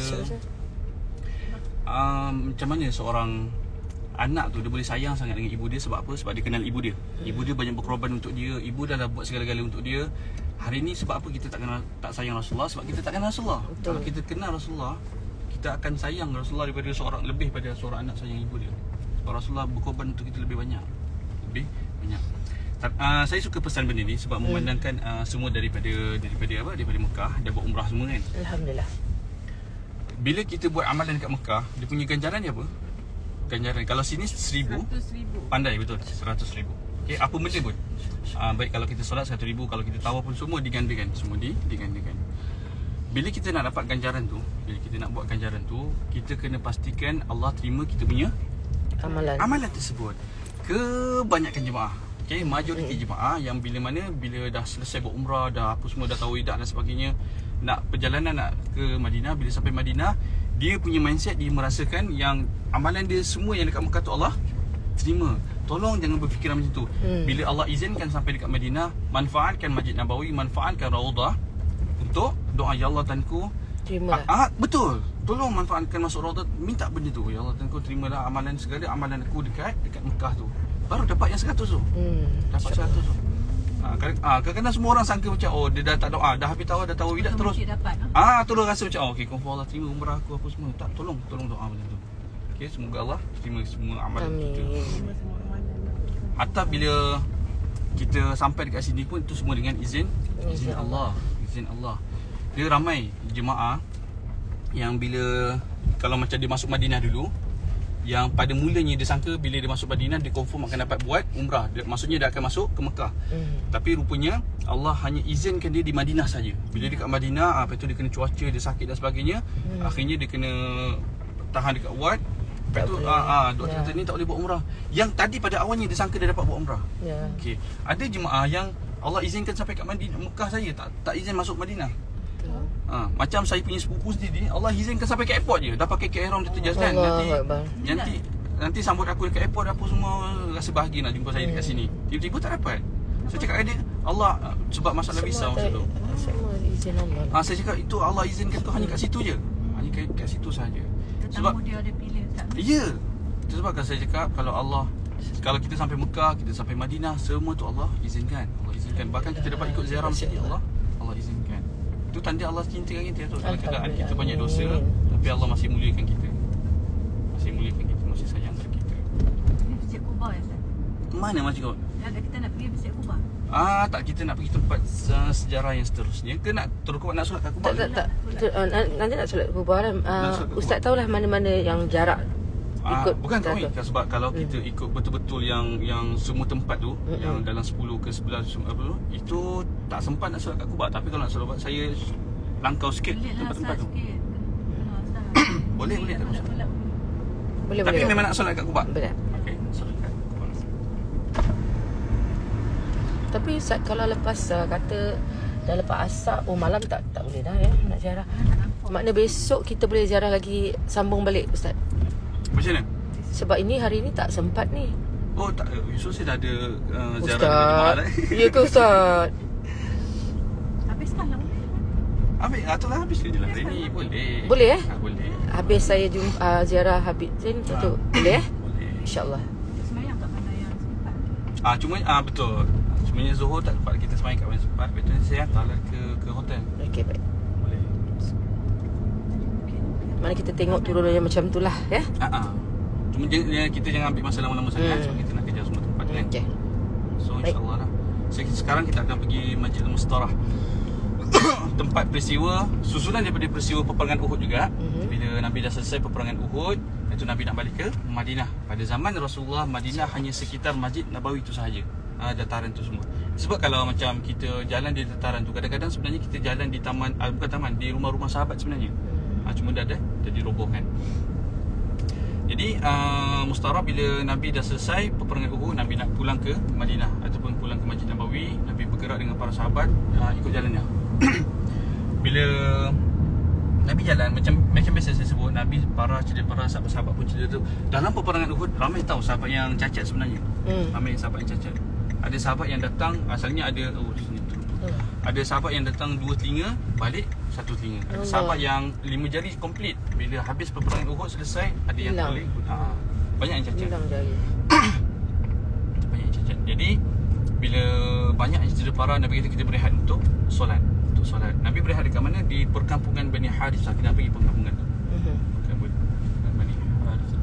Um, macam mana seorang anak tu dia boleh sayang sangat dengan ibu dia sebab apa? Sebab dia kenal ibu dia. Ibu dia banyak berkorban untuk dia. Ibu dah dah buat segala-galanya untuk dia. Hari ni sebab apa kita tak kenal, tak sayang Rasulullah? Sebab kita tak kenal Rasulullah. Betul. Kalau kita kenal Rasulullah, kita akan sayang Rasulullah daripada seorang, lebih pada seorang anak sayang ibu dia. Sebab Rasulullah berkorban untuk kita lebih banyak. Lebih banyak. Uh, saya suka pesan benda ni sebab hmm. memandangkan uh, semua daripada daripada apa? Daripada Mekah, dah buat umrah semua kan. Alhamdulillah. Bila kita buat amalan dekat Mekah, dia punya ganjaran dia apa? Ganjaran. Kalau sini seribu, pandai betul, seratus ribu. Okay, apa benda pun. Uh, baik kalau kita solat satu ribu, kalau kita tawaf pun semua digandakan, semua di, digandakan. bila kita nak dapat ganjaran tu, bila kita nak buat ganjaran tu, kita kena pastikan Allah terima kita punya Amalan. amalan tersebut. Kebanyakan jemaah, okey, majoriti jemaah yang bila mana bila dah selesai buat umrah, dah apa semua, dah tawidah dan sebagainya, nak perjalanan nak ke Madinah, bila sampai Madinah, dia punya mindset, dia merasakan yang amalan dia semua yang dekat Mekah tu Allah terima. Tolong jangan berfikiran macam tu. Hmm. Bila Allah izinkan sampai dekat Madinah, manfaatkan Masjid Nabawi, manfaatkan Raudah untuk doa, ya Allah Tuanku, Terima. Ah, ah, betul. Tolong manfaatkan masuk Raudah, minta benda tu. Ya Allah Tuanku, terimalah amalan segala amalan aku dekat dekat Mekah tu. Baru dapat yang seratus tu. Hmm. Dapat seratus tu. Ah, kadang- ah, kadang-kadang semua orang sangka macam oh dia dah tak doa, dah habis tahu dah tahu tidak Betul, terus. mesti dapat, ha? Ah, terus rasa macam oh, okey, confirm Allah terima umrah aku apa semua. Tak, tolong tolong doa macam tu. Okey, semoga Allah terima semua amalan kita. Amin. Hatta bila kita sampai dekat sini pun itu semua dengan izin izin Izin Allah, izin Allah. Dia ramai jemaah yang bila kalau macam dia masuk Madinah dulu, yang pada mulanya dia sangka bila dia masuk Madinah dia confirm akan dapat buat umrah. Dia, maksudnya dia akan masuk ke Mekah. Hmm. Tapi rupanya Allah hanya izinkan dia di Madinah saja. Bila dekat Madinah, apa tu dia kena cuaca, dia sakit dan sebagainya. Hmm. Akhirnya dia kena tahan dekat ward. Lepas Tak tu boleh. ah, ah, doktor Ya. kata ni tak boleh buat umrah. Yang tadi pada awalnya dia sangka dia dapat buat umrah. Ya. Okey. Ada jemaah yang Allah izinkan sampai kat Madinah, Mekah saja, tak tak izin masuk Madinah. Betul. Ha, macam saya punya sepupu sendiri, Allah izinkan sampai ke airport je. Dah pakai ke ihram, dia terjas kan. Allahu Nanti Akbar. nanti nanti sambut aku dekat airport apa semua, rasa bahagia nak jumpa saya dekat Hmm. sini. Tiba-tiba tak dapat. Saya cakap dengan dia, Allah sebab masalah visa masa tu. Semua izin Allah. Ha, saya cakap itu Allah izinkan tu hanya kat situ je. Hanya kat, kat situ saja. Sebab Tetamu dia ada pilih tak? ya. Itu sebab kan saya cakap kalau Allah, kalau kita sampai Mekah, kita sampai Madinah, semua tu Allah izinkan. Allah izinkan. Bahkan kita dapat ikut ziarah masjid Allah, Allah izinkan. Itu tanda Allah cinta dengan kita tu. Dalam keadaan kita banyak dosa, tapi Allah masih muliakan kita. Masih muliakan kita, masih sayang kat kita. Ini Masjid Quba ya, Ustaz? Mana Masjid Quba? Ada kita nak pergi Masjid Quba. Ah, tak, kita nak pergi tempat uh, sejarah yang seterusnya. Ke nak terus Quba, nak solat kat Quba? Tak tak tak. Tu, uh, nanti nak solat kubah kan. Nak Uh, solat kubah. Ustaz tahulah mana-mana yang jarak Ah, ikut bukan tak teratur. kan, sebab kalau kita ikut betul-betul yang yang semua tempat tu, Mm-mm. yang dalam sepuluh ke sebelas apa tu, itu tak sempat nak solat kat Quba. Tapi kalau nak solat Quba, saya langkau sikit Boleh lah tempat-tempat Ustaz tu. sikit. Kena, Ustaz. Boleh, boleh, tak Nak masalah. solat. Boleh Tapi boleh. memang nak solat kat Quba. Benar. Okey, solat kat Quba. Tapi Ustaz kalau lepas uh, kata dah lepas asar, oh malam tak tak boleh dah ya nak ziarah. Makna besok kita boleh ziarah lagi, sambung balik Ustaz. Macam mana? Sebab ini hari ni tak sempat ni. Oh tak, Yusof saya dah ada uh, ziarah dengan Ustaz. jemaah dah. Ya ke Ustaz? Habiskan lah. Habis, atau lah habis je lah hari ni. Boleh. Boleh, eh? Ah, boleh. Habis saya jumpa uh, ziarah habis ni tu tu. Boleh eh? Boleh. InsyaAllah. Semayang kat mana yang sempat? Ah, cuma ah betul. Sebenarnya Zuhur tak dapat kita semayang kat mana sempat. Betul saya hantarlah ke ke hotel. Okey baik. Boleh. Mana kita tengok turunannya macam tu lah ya. Ah ah. Cuma je, je, kita jangan ambil masa lama-lama sangat Hmm. sebab kita nak kejar semua tempat kan. Okey. So Baik. insya-Allah lah. So, sekarang kita akan pergi Masjid Al-Mustarah. Tempat peristiwa susulan daripada peristiwa peperangan Uhud juga. Mhm. Bila Nabi dah selesai peperangan Uhud, itu Nabi nak balik ke Madinah. Pada zaman Rasulullah, Madinah hanya sekitar Masjid Nabawi itu sahaja. Uh, dataran tu semua. Sebab kalau macam kita jalan di dataran tu, kadang-kadang sebenarnya kita jalan di taman, uh, bukan taman, di rumah-rumah sahabat sebenarnya. Uh, cuma dah ada dah dirobohkan. Jadi uh, Mustarah bila Nabi dah selesai peperangan Uhud, Nabi nak pulang ke Madinah ataupun pulang ke Masjid Nabawi. Nabi bergerak dengan para sahabat uh, ikut jalannya. Bila Nabi jalan, macam macam biasa saya sebut, Nabi para cerita para sahabat-sahabat pun cerita tu. Dalam peperangan Uhud ramai tahu sahabat yang cacat sebenarnya. Hmm. Ramai sahabat yang cacat. Ada sahabat yang datang asalnya ada oh sini tu. Ada sahabat yang datang dua telinga, balik satu telinga. Ada Allah. sahabat yang lima jari komplit. Bila habis peperangan Uhud selesai, ada yang Hilang. boleh ikut. Ha, banyak yang cacat. Hilang jari. Banyak yang cacat. Jadi bila banyak yang cedera parah, Nabi kata kita berehat untuk solat. Untuk solat. Nabi berehat dekat mana? Di perkampungan Bani Harithah. Kita nak pergi perkampungan tu. Mhm. Perkampungan Bani Harithah.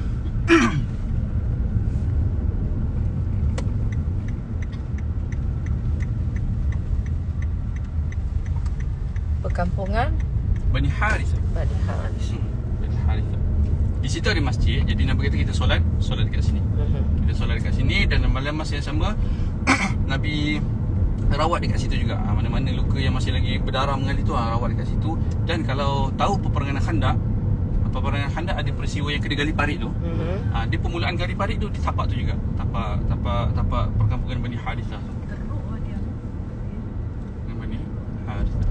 Perkampungan Bani Harithah. Bani Haris. Hmm, Bani Harithah. Di situ ada masjid. Jadi Nabi kata kita solat, solat dekat sini. Mhm. Kita solat dekat sini dan dalam masa yang sama Nabi rawat dekat situ juga. Ha, mana-mana luka yang masih lagi berdarah mengalir tu, ha, rawat dekat situ. Dan kalau tahu peperangan Khandaq, peperangan Khandaq ada peristiwa yang kena gali parit tu. Mhm. Ha, dia permulaan gali parit tu di tapak tu juga. Tapak tapak tapak perkampungan Bani Harithah. Teruk lah dia. Yang Bani Harithah.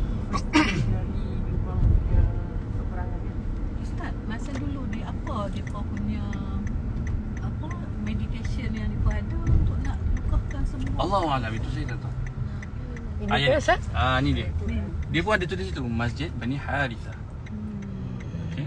Ustaz, masa dulu dia apa dia punya apa medication yang dia ada untuk nak lukahkan semua. Allahu a'lam, itu saya tak tahu. Ini Ah, ke yang ni. Ustaz? Ah, ni dia. Ni. Dia pun ada tulis situ Masjid Bani Harithah. Okey.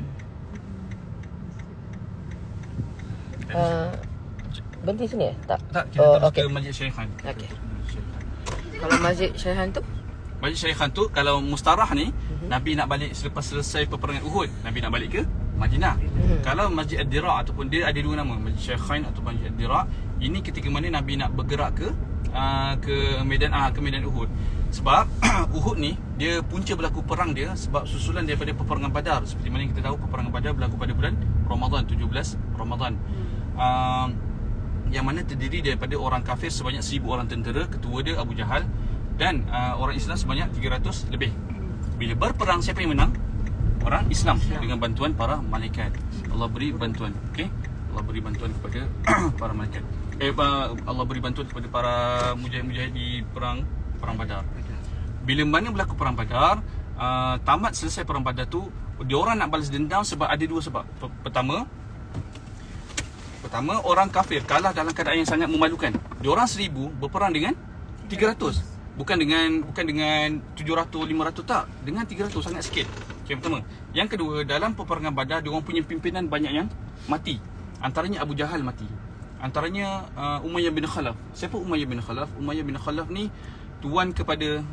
Uh, berhenti sini eh? Tak? Tak, kita Oh, terus okey. ke Masjid Syekhan. Okey. Kalau Masjid Syekhan tu? Masjid Syekhan tu kalau mustarah ni, mm-hmm. Nabi nak balik selepas selesai peperangan Uhud, Nabi nak balik ke Madinah. Mm-hmm. Kalau Masjid Ad-Dira' ataupun dia ada dua nama, Masjid Syekhan atau Masjid Ad-Dira', ini ketika mana Nabi nak bergerak ke uh, ke medan ah ke medan Uhud. Sebab Uhud ni dia punca berlaku perang dia sebab susulan daripada peperangan Badar. Seperti mana kita tahu peperangan Badar berlaku pada bulan Ramadan, tujuh belas Ramadan. Uh, yang mana terdiri daripada orang kafir sebanyak seribu orang tentera, ketua dia Abu Jahal, dan uh, orang Islam sebanyak tiga ratus lebih. Bila berperang, siapa yang menang? Orang Islam, dengan bantuan para malaikat. Allah beri bantuan, okey? Allah beri bantuan kepada para malaikat. Eh, Allah beri bantuan kepada para mujahid-mujahid di perang perang Badar. Bila mana berlaku perang Badar, uh, tamat selesai perang Badar tu, dia orang nak balas dendam sebab ada dua sebab. Pertama, Pertama, orang kafir kalah dalam keadaan yang sangat memalukan. Diorang seribu berperang dengan tiga ratus. Bukan dengan bukan dengan tujuh ratus, lima ratus, tak. Dengan tiga ratus, sangat sikit. Okay, pertama. Yang kedua, dalam peperangan Badar, diorang punya pimpinan banyak yang mati. Antaranya Abu Jahal mati. Antaranya uh, Umayyah bin Khalaf. Siapa Umayyah bin Khalaf? Umayyah bin Khalaf ni tuan kepada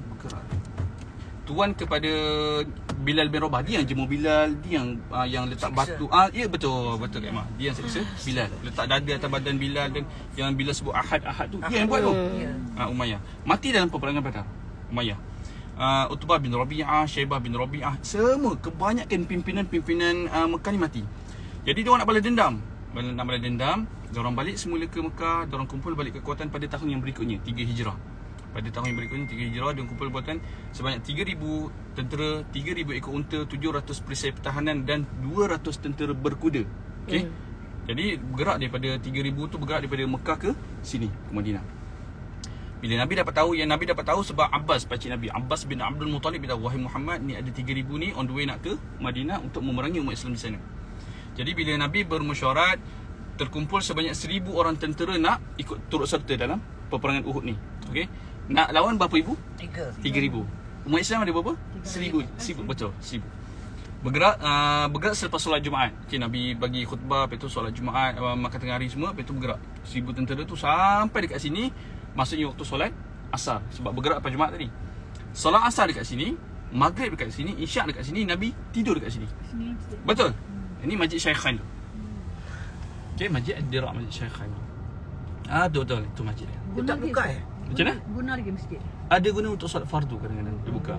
Tuan kepada Bilal bin Rabah. Dia yang jemur Bilal, dia yang uh, yang letak Siksa. batu. Ah, ya betul, betul Kak Emma. Dia yang siksa Bilal. Letak dada atas badan Bilal, dan yang Bilal sebut Ahad-Ahad tu, dia yang buat tu. Ya. Ah, Umayyah. Mati dalam peperangan Badar. Umayyah. Uh, Utbah bin Rabi'ah, Syaibah bin Rabi'ah, semua kebanyakan pimpinan-pimpinan uh, Mekah ni mati. Jadi dia orang nak balas dendam. Nak balas dendam, dia orang balik semula ke Mekah, dia orang kumpul balik kekuatan pada tahun yang berikutnya, tiga Hijrah. Pada tahun yang berikutnya, tiga Hijrah, dia kumpul kekuatan sebanyak tiga ribu tentera, tiga ribu ekor unta, tujuh ratus perisai pertahanan dan dua ratus tentera berkuda. Okey. Hmm. Jadi bergerak daripada tiga ribu tu, bergerak daripada Mekah ke sini, ke Madinah. Bila Nabi dapat tahu, yang Nabi dapat tahu sebab Abbas, pakcik Nabi, Abbas bin Abdul Muttalib bilang, wahai Muhammad, ni ada tiga ribu ni on the way nak ke Madinah untuk memerangi umat Islam di sana. Jadi bila Nabi bermesyuarat, terkumpul sebanyak seribu orang tentera nak ikut turut serta dalam peperangan Uhud ni. Okey. Nak lawan berapa ribu? Tiga. Tiga ribu. Umat Islam ada berapa? Seribu. Seribu, betul. Seribu. Bergerak uh, bergerak selepas solat Jumaat. Okay, Nabi bagi khutbah, lepas tu solat Jumaat, uh, makan tengah hari semua, lepas tu bergerak. Seribu tentera tu sampai dekat sini, maksudnya waktu solat Asar. Sebab bergerak pada Jumaat tadi. Solat Asar dekat sini, Maghrib dekat sini, Isyak dekat sini, Nabi tidur dekat sini. Sini. Betul. Ini Masjid Syekhan tu. Okay, Masjid Ad-Dira', Masjid Syekhan tu. Ah, betul-betul. Itu masjid dia. Dia tak buka eh? Macam mana? Guna lagi masjid. Ada guna untuk solat fardu kadang-kadang dia buka.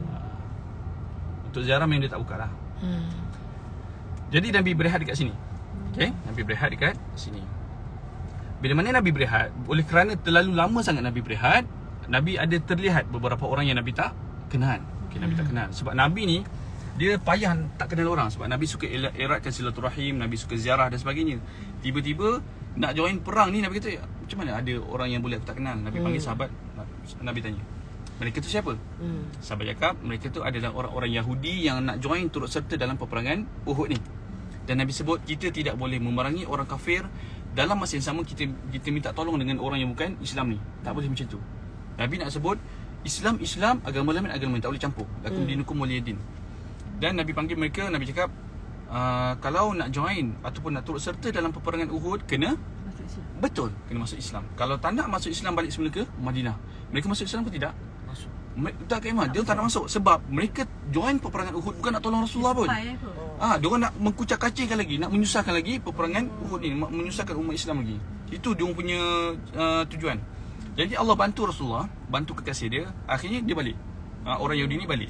Untuk ziarah memang dia tak buka lah. Hmm. Jadi Nabi berehat dekat sini. Okey, Nabi berehat dekat sini. Bila mana Nabi berehat, oleh kerana terlalu lama sangat Nabi berehat, Nabi ada terlihat beberapa orang yang Nabi tak kenal. Okey, Nabi tak kenal. Sebab Nabi ni dia payah tak kenal orang. Sebab Nabi suka eratkan silaturahim, Nabi suka ziarah dan sebagainya. Tiba-tiba nak join perang ni, Nabi kata, macam mana ada orang yang boleh aku tak kenal? Nabi hmm. panggil sahabat, Nabi tanya, mereka tu siapa? Hmm. Sahabat cakap, mereka tu adalah orang-orang Yahudi yang nak join turut serta dalam peperangan Uhud ni. Dan Nabi sebut, kita tidak boleh memerangi orang kafir dalam masa yang sama kita kita minta tolong dengan orang yang bukan Islam ni. Tak boleh macam tu. Nabi nak sebut, Islam, Islam, agama lain, agama lain, tak boleh campur. Lakum dinukum waliyadin. Dan Nabi panggil mereka, Nabi cakap, uh, kalau nak join ataupun nak turut serta dalam peperangan Uhud, kena Masuk Islam. betul, kena masuk Islam. Kalau tak nak masuk Islam, balik semula ke Madinah. Mereka masuk Islam ke tidak? Masuk. Tak ke Iman, dia tak nak masuk sebab mereka join peperangan Uhud bukan nak tolong Rasulullah pun. Spy aku. Ah, dia orang nak mengkucak-kacirkan lagi, nak menyusahkan lagi peperangan Uhud ni, menyusahkan umat Islam lagi. Itu dia orang punya uh, tujuan. Jadi Allah bantu Rasulullah, bantu kekasih dia, akhirnya dia balik. Uh, orang Yahudi ni balik.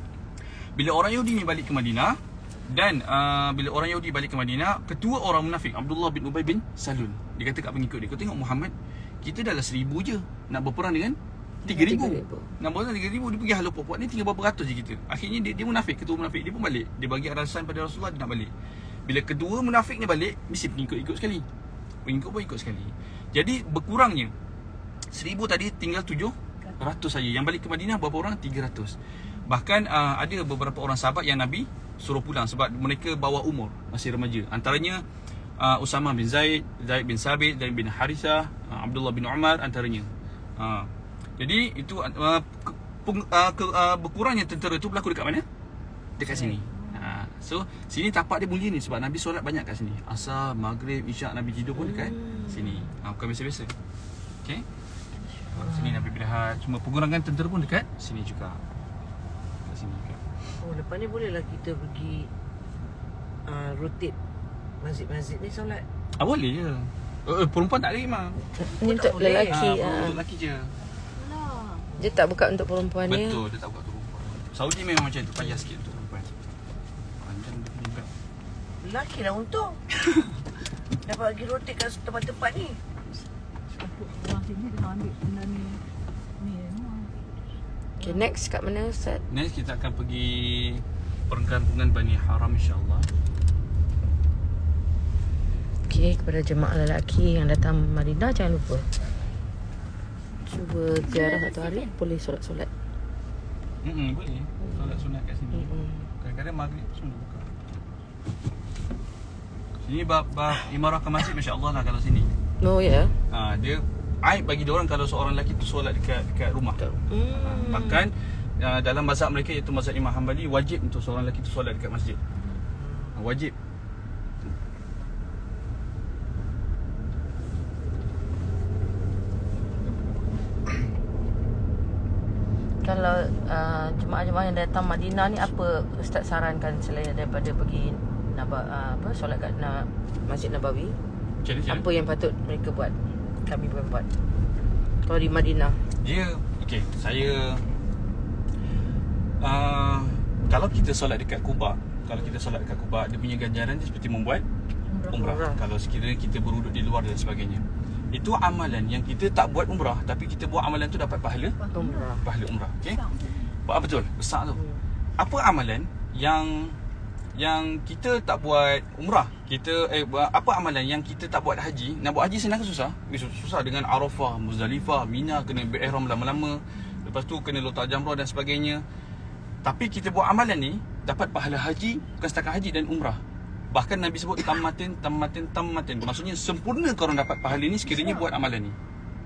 Bila orang Yahudi ni balik ke Madinah, dan uh, bila orang Yahudi balik ke Madinah, ketua orang munafik Abdullah bin Ubay bin Salul, dia kata kat pengikut dia, kau tengok Muhammad, kita dah lah seribu je nak berperang dengan tiga ribu. tiga ribu. Enam orang tiga ribu, dia pergi halau puak ni tinggal berapa ratus je kita. Akhirnya dia, dia munafik, ketua munafik dia pun balik. Dia bagi arasan pada Rasulullah dia nak balik. Bila kedua munafik ni balik, mesti pengikut-ikut sekali. Pengikut pun ikut sekali. Jadi berkurangnya seribu tadi tinggal tujuh ratus saja. Yang balik ke Madinah berapa orang? tiga ratus. Bahkan uh, ada beberapa orang sahabat yang Nabi suruh pulang sebab mereka bawa umur, masih remaja. Antaranya uh, Usamah bin Zaid, Zaid bin Sabit, Zaid bin Harithah, uh, Abdullah bin Umar antaranya. Uh, jadi itu uh, ke, uh, ke, uh, berkurangnya tentera itu berlaku dekat mana? Dekat sini. Uh, so sini tapak dia mulia ni sebab Nabi solat banyak kat sini. Asar, Maghrib, Isyak Nabi tidur pun dekat sini. Uh, bukan biasa-biasa. Okey. Uh, sini Nabi berhad. Cuma pengurangan tentera pun dekat sini juga. Dekat sini juga. Oh, lepas ni bolehlah kita pergi uh, rotate masjid-masjid ni solat. Ah, boleh je. Uh, perempuan tak ada imam. Ni untuk boleh. lelaki. Ah, Ha. untuk lelaki je. Alah. Dia tak buka untuk perempuan ni. Betul, dia tak buat untuk perempuan. Saudi memang macam tu, payah sikit untuk perempuan. Panjang dia punya beg. Lelaki lah untung. Dapat pergi rotate kat tempat-tempat ni. Orang sini dah ambil benda ni. Ni semua. Okay, next kat mana Ustaz? Next kita akan pergi perkampungan Bani Haram insya-Allah. Okay, kepada jemaah lelaki yang datang Madinah, jangan lupa cuba ziarah satu hari, boleh solat-solat. Hmm, boleh. Solat sunat kat sini. Mm-mm. Kadang-kadang maghrib semua buka. Sini bab bab imarah ke masjid masya-Allah lah kalau sini. Oh ya. Yeah. Ha, dia aib bagi dia orang kalau seorang lelaki tu solat dekat dekat rumah. Hmm. Bahkan uh, dalam mazhab mereka iaitu mazhab Imam Hanbali, wajib untuk seorang lelaki tu solat dekat masjid. Uh, wajib. Kalau uh, jemaah-jemaah yang datang Madinah ni, apa Ustaz sarankan selain daripada pergi naba, uh, apa solat kat na, Masjid Nabawi? Macam mana? Apa yang patut mereka buat? Kami boleh buat. Kalau di Madinah. Dia okey, saya uh, kalau kita solat dekat Kuba, kalau kita solat dekat Kuba, dia punya ganjaran dia seperti membuat umrah. Umrah. Kalau sekiranya kita beruduk di luar dan sebagainya. Itu amalan yang kita tak buat umrah tapi kita buat amalan tu dapat pahala Umrah. pahala umrah. Okey. Buat betul, besar tu. Apa amalan yang yang kita tak buat umrah, kita eh apa amalan yang kita tak buat haji? Nak buat haji senang ke susah? Eh, susah dengan Arafah, Muzdalifah, Mina, kena berihram lama-lama. Lepas tu kena lontar jamrah dan sebagainya. Tapi kita buat amalan ni dapat pahala haji, bukan setakat haji dan umrah. Bahkan Nabi sebut tamatin, tamatin, tamatin. Maksudnya sempurna korang dapat pahala ni sekiranya buat amalan ni.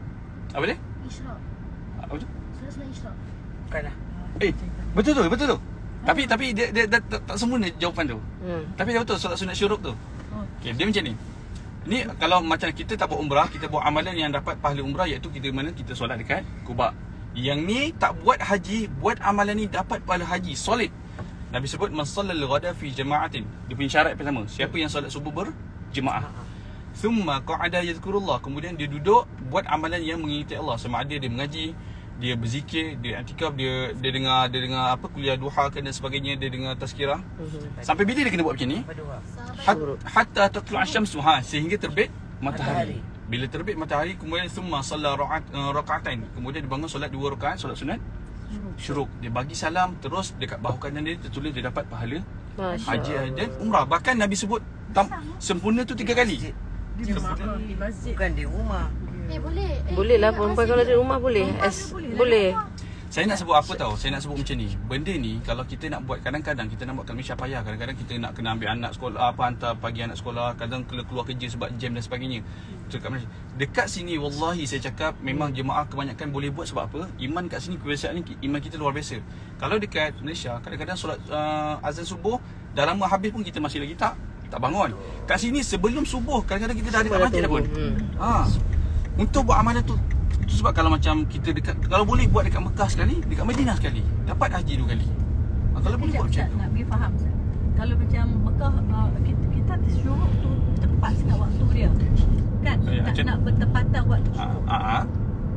Apa dia? Isyraq. Apa tu? Solat-solat Isyraq. Bukanlah. Eh, betul tu, betul tu. Tapi tapi dia, dia, dia, dia tak sempurna jawapan tu. Hmm. Tapi dia betul solat sunat syuruk tu. Oh, Okey, dia macam ni. Ni kalau macam kita tak buat umrah, kita buat amalan yang dapat pahala umrah iaitu kita mana kita solat dekat Kuba. Yang ni tak buat haji, buat amalan ni dapat pahala haji solid. Nabi sebut man sallal ghada fi jama'atin. Dia punya syarat pertama, siapa yang solat subuh berjemaah. Thumma qa'ada yadhkurullah, kemudian dia duduk buat amalan yang mengingati Allah, sama ada dia mengaji, dia berzikir, dia i'tikaf, dia dia dengar dia dengar apa kuliah duha kan dan sebagainya, dia dengar tazkirah. Mhm. Sampai bila dia kena buat macam ni? Berdua. Hat, hatta tatlu'a syamsu, ha, sehingga terbit matahari. Matahari. Bila terbit matahari, kemudian summa salla rakaat uh, rakaatain, kemudian dia bangun solat dua rakaat solat sunat syuruk. Dia bagi salam, terus dekat bahu kanan dia tertulis dia dapat pahala Masya haji Allah. dan umrah. Bahkan Nabi sebut tam, sempurna tu tiga kali. Masjid. di masjid, di masjid. Bukan di rumah. Eh boleh. Eh, Boleh lah eh, perempuan Azim kalau dia- di rumah boleh. Perempuan As, dia boleh lah. boleh. Saya nak sebut apa tahu? Saya nak sebut macam ni. Benda ni kalau kita nak buat, kadang-kadang kita nak buat kat Malaysia payah. Kadang-kadang kita nak kena ambil anak sekolah, apa hantar pagi anak sekolah, kadang kena keluar kerja sebab jam dan sebagainya. Dekat Malaysia. Dekat sini wallahi saya cakap memang jemaah kebanyakan boleh buat sebab apa? Iman kat sini kebiasaan ni iman kita luar biasa. Kalau dekat Malaysia kadang-kadang solat uh, azan subuh dah lama habis pun kita masih lagi tak tak bangun. Kat sini sebelum subuh kadang-kadang kita dah ada kat Dah masjid dah pun. tunggu. Hmm. Ha. Untuk buat amalan tu, itu sebab kalau macam kita dekat, kalau boleh buat dekat Mekah sekali, dekat Madinah sekali, dapat haji dua kali. Ha, kalau boleh buat macam Sekejap, tu. nak pergi faham Ustaz. Kalau macam Mekah, uh, kita, kita syuruk tu tepat dengan waktu dia. Kan? Eh, tak macam- nak bertepatan waktu Ha, syuruk. ha, ha.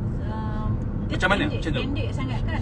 Um, dia Macam mana? Pendek, Macam tu? pendek sangat kan?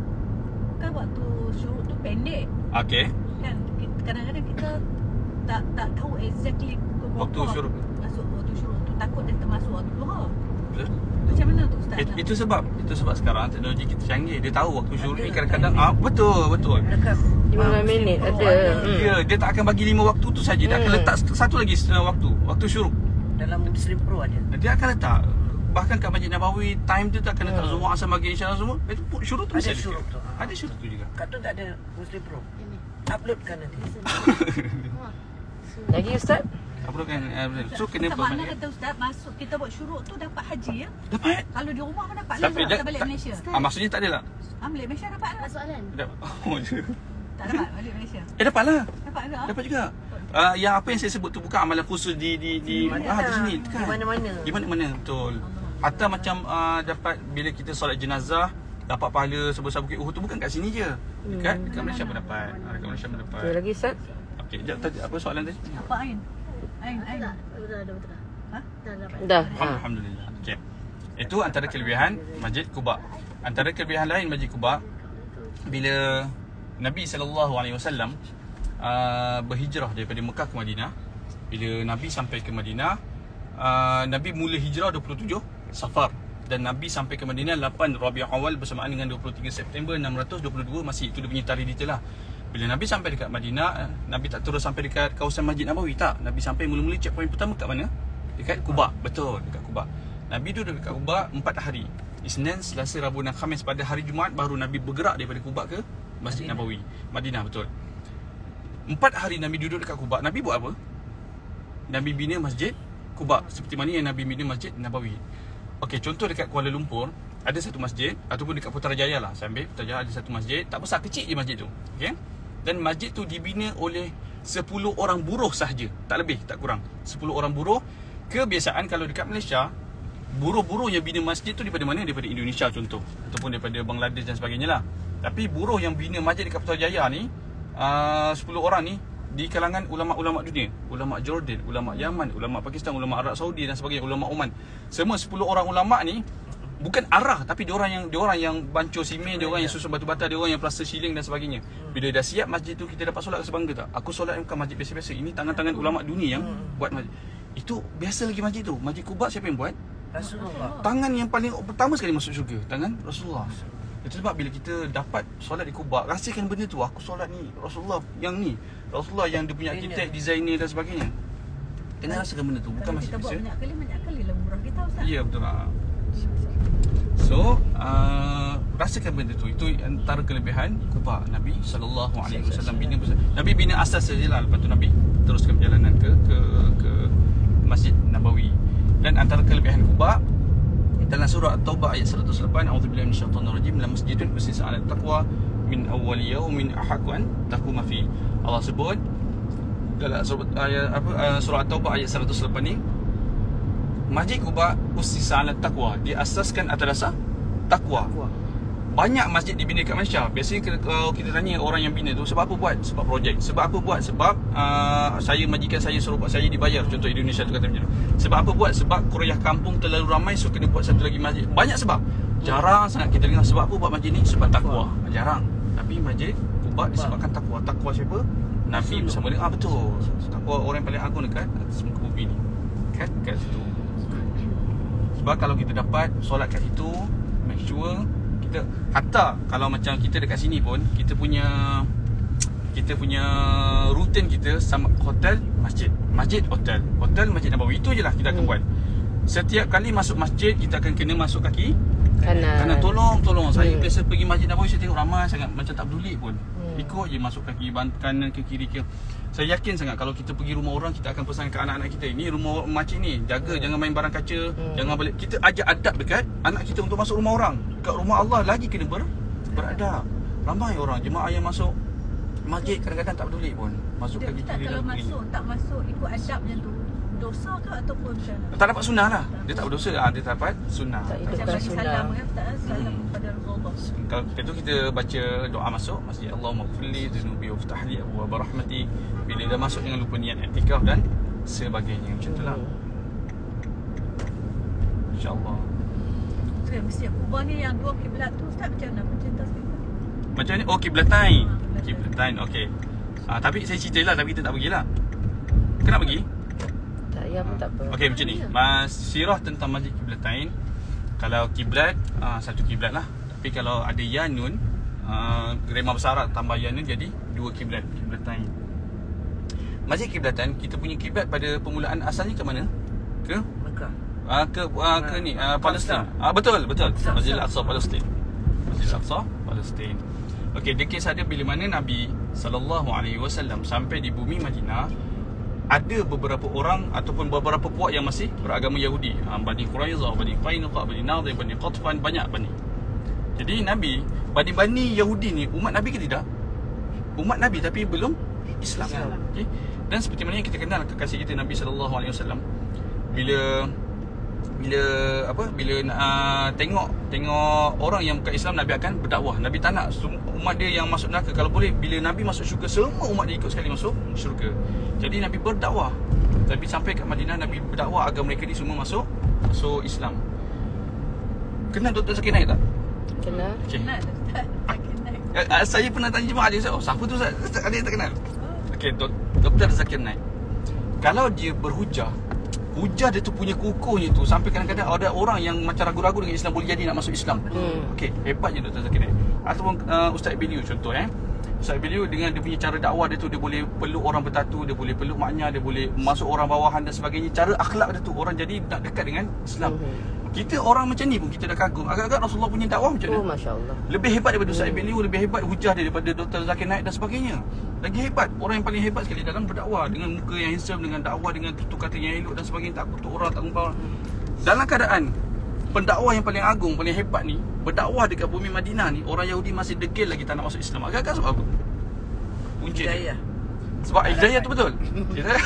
Kan waktu syuruk tu pendek. Okey. Kan? Kita, kadang-kadang kita tak tak tahu exactly pukul Waktu berapa syuruk. masuk waktu syuruk tu. Takut dia termasuk waktu duha. Betul? Macam mana tu Ustaz? Ustaz. It, itu sebab itu sebab sekarang teknologi kita canggih. Dia tahu waktu syuruk ni kadang-kadang ah, betul betul. Dekat lima belas minit ada. Hmm. Ya, dia tak akan bagi lima waktu tu saja. Dia akan Hmm. letak satu lagi uh, waktu, waktu syuruk. dalam Muslim Pro ada. Dia akan letak bahkan kat Masjid Nabawi time dia tak akan letak zuhur asar maghrib isyak semua. Itu pun syuruk tu Ada mesti syuruk tu. Ada syuruk tu juga. Kat tu tak ada Muslim Pro. Uploadkan nanti. Lagi Ustaz? Apa tu kan uh, so kena Tak mana perbanyak. kata Ustaz, masuk kita buat syuruk tu dapat haji ya. Dapat. Kalau di rumah pun dapat. Tapi Lah dia kita balik tak- Malaysia. Ah, maksudnya tak ada lah. Ah, balik Malaysia dapat lah. Soalan. Dapat. Oh, je. Tak dapat balik Malaysia. Eh dapat lah. Dapat ke? Dapat juga. Uh, yang apa yang saya sebut tu bukan amalan khusus di di di Mana ah, di dah? sini Di kan. mana-mana. Di mana-mana betul. Atau macam uh, dapat bila kita solat jenazah dapat pahala sebesar Bukit Uhud tu bukan kat sini je. Dekat dekat Malaysia pun dapat. Ah, dekat Malaysia pun dapat. Ada lagi Ustaz? Okey, jap tadi apa soalan tadi? Apa Ain? Ain, Ain. Tak, dah, dah, betul dah. Ha? Dah, dah. Dah. Ha. Alhamdulillah. Okey. Itu antara kelebihan Masjid Quba. Antara kelebihan lain Masjid Quba bila Nabi sallallahu alaihi wasallam uh, berhijrah daripada Mekah ke Madinah. Bila Nabi sampai ke Madinah, uh, Nabi mula hijrah dua puluh tujuh Safar dan Nabi sampai ke Madinah lapan Rabiul Awal bersamaan dengan dua puluh tiga September enam ratus dua puluh dua. Masih itu dia punya tarikh detail lah. Bila Nabi sampai dekat Madinah, Nabi tak terus sampai dekat kawasan Masjid Nabawi, tak. Nabi sampai mula-mula checkpoint pertama kat mana? Dekat Quba. Betul, dekat Quba. Nabi duduk dekat Quba empat hari. Isnin, Selasa, Rabu dan Khamis. Pada hari Jumaat baru Nabi bergerak daripada Quba ke Masjid Madinah. Nabawi. Madinah, betul. Empat hari Nabi duduk dekat Quba. Nabi buat apa? Nabi bina Masjid Quba seperti mana yang Nabi bina Masjid Nabawi. Okey, contoh dekat Kuala Lumpur ada satu masjid, ataupun dekat Putrajaya lah. Saya ambil Putrajaya ada satu masjid. Tak besar, kecil je masjid tu. Okey. Dan masjid tu dibina oleh sepuluh orang buruh sahaja. Tak lebih, tak kurang. sepuluh orang buruh. Kebiasaan kalau dekat Malaysia, buruh-buruh yang bina masjid tu daripada mana? Daripada Indonesia contoh, ataupun daripada Bangladesh dan sebagainya lah. Tapi buruh yang bina masjid dekat Putrajaya ni uh, sepuluh orang ni di kalangan ulama-ulama dunia. Ulama Jordan, ulama Yaman, ulama Pakistan, ulama Arab Saudi dan sebagainya, ulama Oman. Semua sepuluh orang ulama ni bukan arah, tapi dia orang yang dia orang yang bancur simen, dia orang yang susun batu bata, dia orang yang plaster ceiling dan sebagainya. Bila dah siap masjid tu, kita dapat solat, rasa bangga tak? Aku solat bukan masjid biasa-biasa. Ini tangan-tangan ulama dunia yang buat masjid. Itu biasa lagi masjid tu. Masjid Quba siapa yang buat? Rasulullah. Tangan yang paling pertama sekali masuk syurga, tangan Rasulullah. Itu sebab bila kita dapat solat di Quba, rasakan benda tu. Aku solat ni Rasulullah yang ni, Rasulullah yang dia punya arkitek, designer dan sebagainya. Kena rasakan benda tu, bukan Kalau masjid kita buat biasa. banyak kali, banyak kali lah murah kita Ustaz. Ya, betul lah. So, uh, rasakan benda tu. Itu antara kelebihan Quba. Nabi sallallahu alaihi wasallam bina besar. Nabi bina asas sajalah, lepas tu Nabi teruskan perjalanan ke ke ke Masjid Nabawi. Dan antara kelebihan Quba dalam surah At-Taubah ayat seratus lapan, a'udzubillahi minasyaitonir rajim, la masjidun ussisa 'ala taqwa min awwali yawmin ahaqqu an taquma fi. Allah sebut dalam surah ayat apa uh, surah At-Taubah ayat seratus lapan ni, Masjid Quba ussisa 'ala taqwa, diasaskan atas dasar takwa. Banyak masjid dibina kat Malaysia. Biasanya kalau kita tanya orang yang bina tu, sebab apa buat? Sebab projek. Sebab apa buat? Sebab uh, saya majikan saya suruh buat, saya dibayar. Contoh Indonesia tu kata macam tu. Sebab apa buat? Sebab Korea kampung terlalu ramai, so kena buat satu lagi masjid. Banyak sebab. Jarang sangat kita dengar sebab apa buat masjid ni? Sebab takwa. Jarang. Tapi masjid Quba disebabkan takwa. Takwa siapa? Nabi bersama dengan, ah betul. Takwa orang yang paling agung dekat atas muka bumi ni. Kat kat situ. Sebab kalau kita dapat solat kat situ, make sure kita, hatta kalau macam kita dekat sini pun, kita punya kita punya rutin kita sama hotel, masjid, masjid, hotel, hotel, Masjid Nabawi. Itu je lah kita akan Hmm. buat. Setiap kali masuk masjid, kita akan kena masuk kaki Kanan. kanan. Tolong, tolong. Saya Hmm. biasa pergi Masjid Nabawi, saya tengok ramai sangat, macam tak peduli pun. Hmm. Ikut je masuk kaki kanan ke kiri ke. Saya yakin sangat kalau kita pergi rumah orang, kita akan pesan ke anak-anak kita, ini rumah makcik ni, jaga jangan main barang kaca, Hmm. jangan balik. Kita ajak adab dekat anak kita untuk masuk rumah orang. Dekat rumah Allah lagi kena ber, beradab. Ramai orang jemaah yang masuk masjid kadang-kadang tak peduli pun. Masuk Dia kaki tak, kiri kalau dan kiri. masuk, tak masuk ikut adab macam tu, dosa ke ataupun macam mana? Tak dapat sunnah lah. Dia tak berdosa, ah, dia tak dapat sunnah. Tak Macam hidupkan bagi sunnah. salam kan, tak salam Hmm. kepada Rasulullah. Kalau itu kita baca doa masuk masjid, Allahumma ghfirli dhunubi waftahli abwaab rahmati. Bila dah masuk jangan lupa niat i'tikaf dan sebagainya. Macam tu lah. InsyaAllah. So, yang Masjid Quba ni yang dua kiblat tu Ustaz, macam mana? Cerita sikit. Macam ni? Oh, Kiblatain. Ah, Kiblatain, okey. Ah, tapi saya cerita lah, tapi kita tak pergilah. Kenapa pergi? Tak payah pun tak apa. Okey, macam ni. Mas sirah tentang Masjid Kiblatain. Kalau kiblat uh, satu kiblat lah. Tapi kalau ada ya nun, uh, grama besar tambah ya nun jadi dua kiblat, kiblatan. Masjid kiblatan, kita punya kiblat pada permulaan asalnya ke mana? Ke Mekah. uh, ke uh, ke ni uh, Palestin. Ah uh, betul, betul. Masjid Al-Aqsa Palestin. Masjid Al-Aqsa Palestin. Okey, dia kisah dia bila mana Nabi sallallahu alaihi wasallam sampai di bumi Madinah, ada beberapa orang ataupun beberapa puak yang masih beragama Yahudi. Ha, Bani Quraizah, Bani Qainuqa, Bani Nadir, Bani Qatfan, banyak Bani. Jadi Nabi, Bani-Bani Yahudi ni umat Nabi ke tidak? Umat Nabi tapi belum Islam. Okey. Dan seperti mana yang kita kenal kekasih kita Nabi sallallahu alaihi wasallam, bila bila apa bila uh, tengok tengok orang yang bukan Islam, Nabi akan berdakwah. Nabi tak nak umat dia yang masuk neraka. Kalau boleh bila Nabi masuk syurga, semua umat dia ikut sekali masuk syurga. Jadi Nabi berdakwah. Tapi sampai kat Madinah, Nabi berdakwah agar mereka ni semua masuk masuk Islam. Kenal Doktor Zakir Naik tak? Kenal. Okay. Kenal Ustaz. Tak kenal. Uh, uh, saya pernah tanya jemaah dia, oh siapa tu Ustaz? Ada yang tak kenal? Okey, Doktor Zakir Naik. Kalau dia berhujah, hujah dia tu punya kukuhnya tu sampai kadang-kadang ada orang yang macam ragu-ragu dengan Islam boleh jadi nak masuk Islam. Hmm. Okey, hebatnya Doktor Zakir Naik. Ataupun uh, Ustaz Biliu contoh eh. Ustaz Biliu dengan dia punya cara dakwah dia tu, dia boleh peluk orang bertatu, dia boleh peluk maknya, dia boleh masuk orang bawahan dan sebagainya. Cara akhlak dia tu orang jadi nak dekat dengan Islam. Hmm. Kita orang macam ni pun kita dah kagum. Agak-agak Rasulullah punya dakwah macam mana? Oh, masya-Allah. Lebih hebat daripada Ustaz hmm. Biliu, lebih hebat hujah dia daripada Doktor Zakir Naik dan sebagainya. Lagi hebat, orang yang paling hebat sekali dalam berdakwah, dengan muka yang handsome, dengan dakwah, dengan tutur kata yang elok dan sebagainya, tak kutuk orang, tak umpal. Dalam keadaan pendakwah yang paling agung, paling hebat ni berdakwah dekat bumi Madinah ni, orang Yahudi masih degil lagi tak nak masuk Islam. Agak-agak sebab apa? Punca Hidayah. Sebab hidayah tu betul. Hidayah.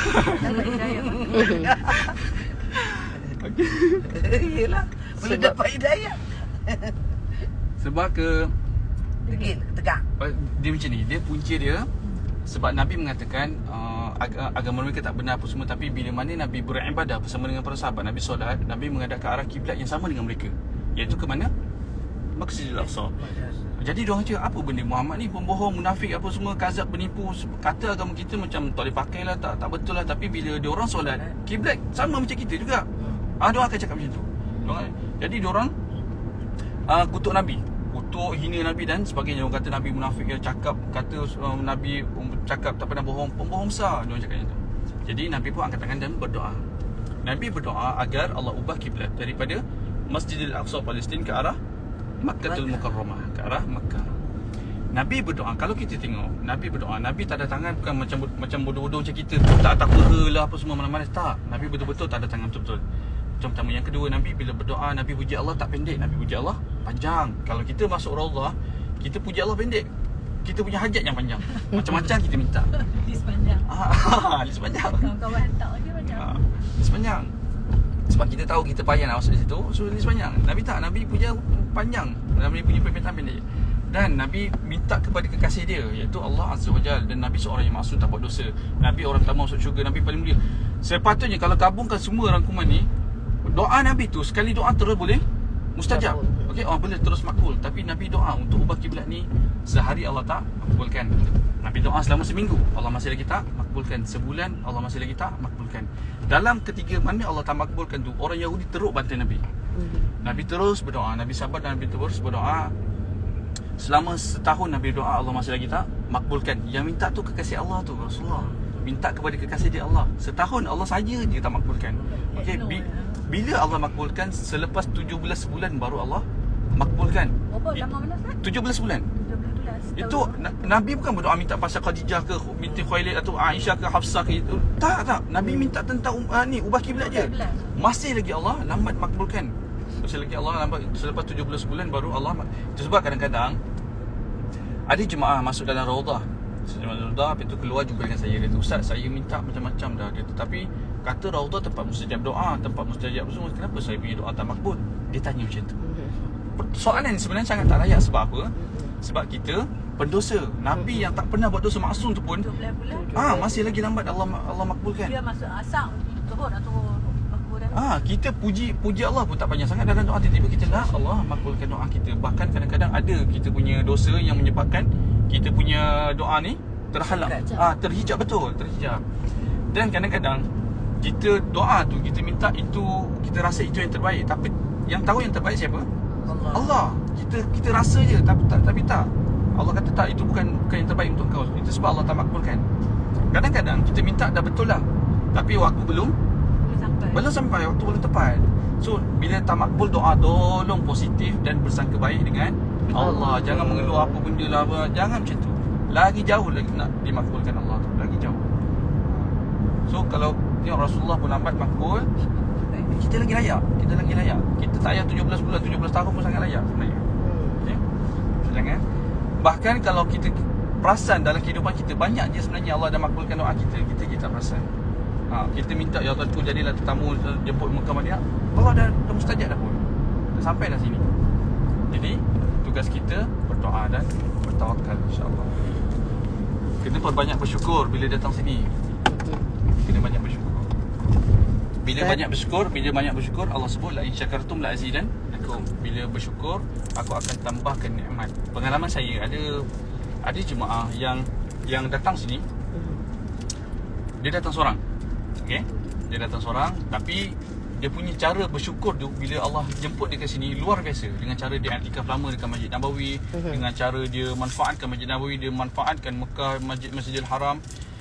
Yelah, boleh Sebab- dapat hidayah. Sebab ke Degil, tegak. dia macam ni, dia punca dia sebab Nabi mengatakan uh, ag- agama mereka tak benar apa semua, tapi bila mana Nabi beribadah bersama dengan para sahabat, Nabi solat, Nabi menghadap ke arah kiblat yang sama dengan mereka, iaitu ke mana? Masjidil Aqsa. Jadi diorang cakap, apa benda Muhammad ni pembohong, munafik apa semua, kazab, penipu, kata agama kita macam tak boleh pakai lah, tak, tak betul lah. Tapi bila diorang solat, kiblat sama macam kita juga. Ah, diorang akan cakap macam tu. Diorang, jadi diorang uh, kutuk Nabi, kutuk, hina Nabi dan sebagainya. Diorang kata Nabi munafik, dia cakap, kata uh, Nabi um, cakap tak pernah bohong, pembohong besar. Diorang cakap macam tu. Jadi Nabi pun angkat tangan dan berdoa. Nabi berdoa agar Allah ubah kiblat daripada Masjidil Aqsa Palestin ke arah Makkahul Mukarramah, ke arah Makkah. Nabi berdoa. Kalau kita tengok Nabi berdoa, Nabi tak ada tangan bukan macam macam bodoh-bodoh macam kita, tak tak lah apa semua malam-malam. Tak, Nabi betul-betul tak ada tangan betul-betul. Macam pertama. Yang kedua, Nabi bila berdoa, Nabi puji Allah tak pendek, Nabi puji Allah panjang. Kalau kita masuk Raudhah, kita puji Allah pendek, kita punya hajat yang panjang. Macam-macam kita minta. List panjang. Ah, list panjang. Kawan-kawan hantar je panjang. Ah, list panjang. Sebab kita tahu kita payah nak masuk di situ, so list panjang. Nabi tak, Nabi punya panjang, Nabi punya permintaan pendek. Dan Nabi minta kepada kekasih dia, iaitu Allah Azza wa Jalla. Dan Nabi seorang yang maksum, tak buat dosa. Nabi orang pertama masuk syurga, Nabi paling mulia. Sepatutnya kalau gabungkan semua rangkuman ni, doa Nabi tu sekali doa terus boleh mustajab. Okey, oh boleh terus makbul. Tapi Nabi doa untuk ubah kiblat ni sehari Allah tak makbulkan. Nabi doa selama seminggu, Allah masih lagi tak makbulkan. Sebulan, Allah masih lagi tak makbulkan. Dalam ketiga mana Allah tak makbulkan tu, orang Yahudi teruk bantai Nabi. Nabi terus berdoa, Nabi sabar dan Nabi terus berdoa. Selama setahun Nabi doa, Allah masih lagi tak makbulkan. Yang minta tu kekasih Allah tu, Rasulullah. Minta kepada kekasih dia Allah. Setahun Allah saja dia tak makbulkan. Okey, bi- bila Allah makbulkan? Selepas tujuh belas bulan baru Allah makbulkan. Berapa lama mana Ustaz? tujuh belas bulan. tujuh belas. Itu na- Nabi bukan berdoa minta pasal Khadijah ke, binti Khuwailid atau Aisyah ke, Hafsah ke itu. Tak, tak. Nabi minta tentang uh, ni ubah kiblat je. Masih lagi Allah lambat makbulkan. Masih lagi Allah lambat. Selepas tujuh belas bulan baru Allah. Itu sebab kadang-kadang ada jemaah masuk dalam Raudhah. Sejumlah Raudhah, lepas tu keluar jumpa dengan saya. Dia kata, Ustaz, saya minta macam-macam dah. Dia kata, tapi kata Raudhah tempat mustajab doa, tempat mustajab semua. Kenapa saya punya doa tak makbul? Dia tanya macam tu. Soalan ni sebenarnya sangat tak layak. Sebab apa? Sebab kita pendosa. Nabi yang tak pernah buat dosa maksum tu pun tujuh belas bulan. ah masih lagi lambat Allah Allah makbulkan. Dia masuk asam, turun dah turun. Aku dah. Ah, kita puji puji Allah pun tak panjang sangat dalam doa, tiba-tiba kita nak Allah makbulkan doa kita. Bahkan kadang-kadang ada kita punya dosa yang menyebabkan kita punya doa ni terhalang. Ah, terhijab betul, terhijab. Dan kadang-kadang kita doa tu, kita minta itu, kita rasa itu yang terbaik. Tapi yang tahu yang terbaik siapa? Allah. Allah. Kita kita rasa je, tapi tak, tapi tak. Allah kata tak, itu bukan bukan yang terbaik untuk kau. Itu sebab Allah tak makbulkan. Kadang-kadang kita minta dah betul lah, tapi waktu belum Belum sampai. belum sampai, waktu belum tepat. So bila tak makbul, doa tolong positif dan bersangka baik dengan Allah. Jangan mengeluh apa benda lah apa. Jangan macam tu. Lagi jauh lagi nak dimakbulkan Allah tu, lagi jauh. So kalau tengok Rasulullah pun lambat makbul, kita lagi layak. Kita lagi layak. Kita tak payah tujuh belas bulan, tujuh belas tahun pun sangat layak sebenarnya. Okay? So, jangan. Bahkan kalau kita perasan dalam kehidupan kita, banyak je sebenarnya Allah dah makbulkan doa kita. Kita kita perasan. Ha, kita minta ya Allah tu jadilah tetamu jemput Mekah Madinah. Allah dah, dah mustajab dah pun. Dah sampai dah sini. Jadi tugas kita berdoa dan bertawakal, insya-Allah. Kena perbanyak bersyukur bila datang sini. Kena banyak bersyukur. Bila Ustaz, banyak bersyukur, bila banyak bersyukur, Allah sebut la in syakartum la azidannakum. Bila bersyukur, aku akan tambahkan nikmat. Pengalaman saya, ada ada jemaah yang yang datang sini. Dia datang seorang. Okey. Dia datang seorang, tapi dia punya cara bersyukur tu bila Allah jemput dia ke sini luar biasa. Dengan cara dia i'tikaf lama dekat Masjid Nabawi, uh-huh. dengan cara dia manfaatkan Masjid Nabawi, dia manfaatkan Mekah, Masjid Masjidil Haram.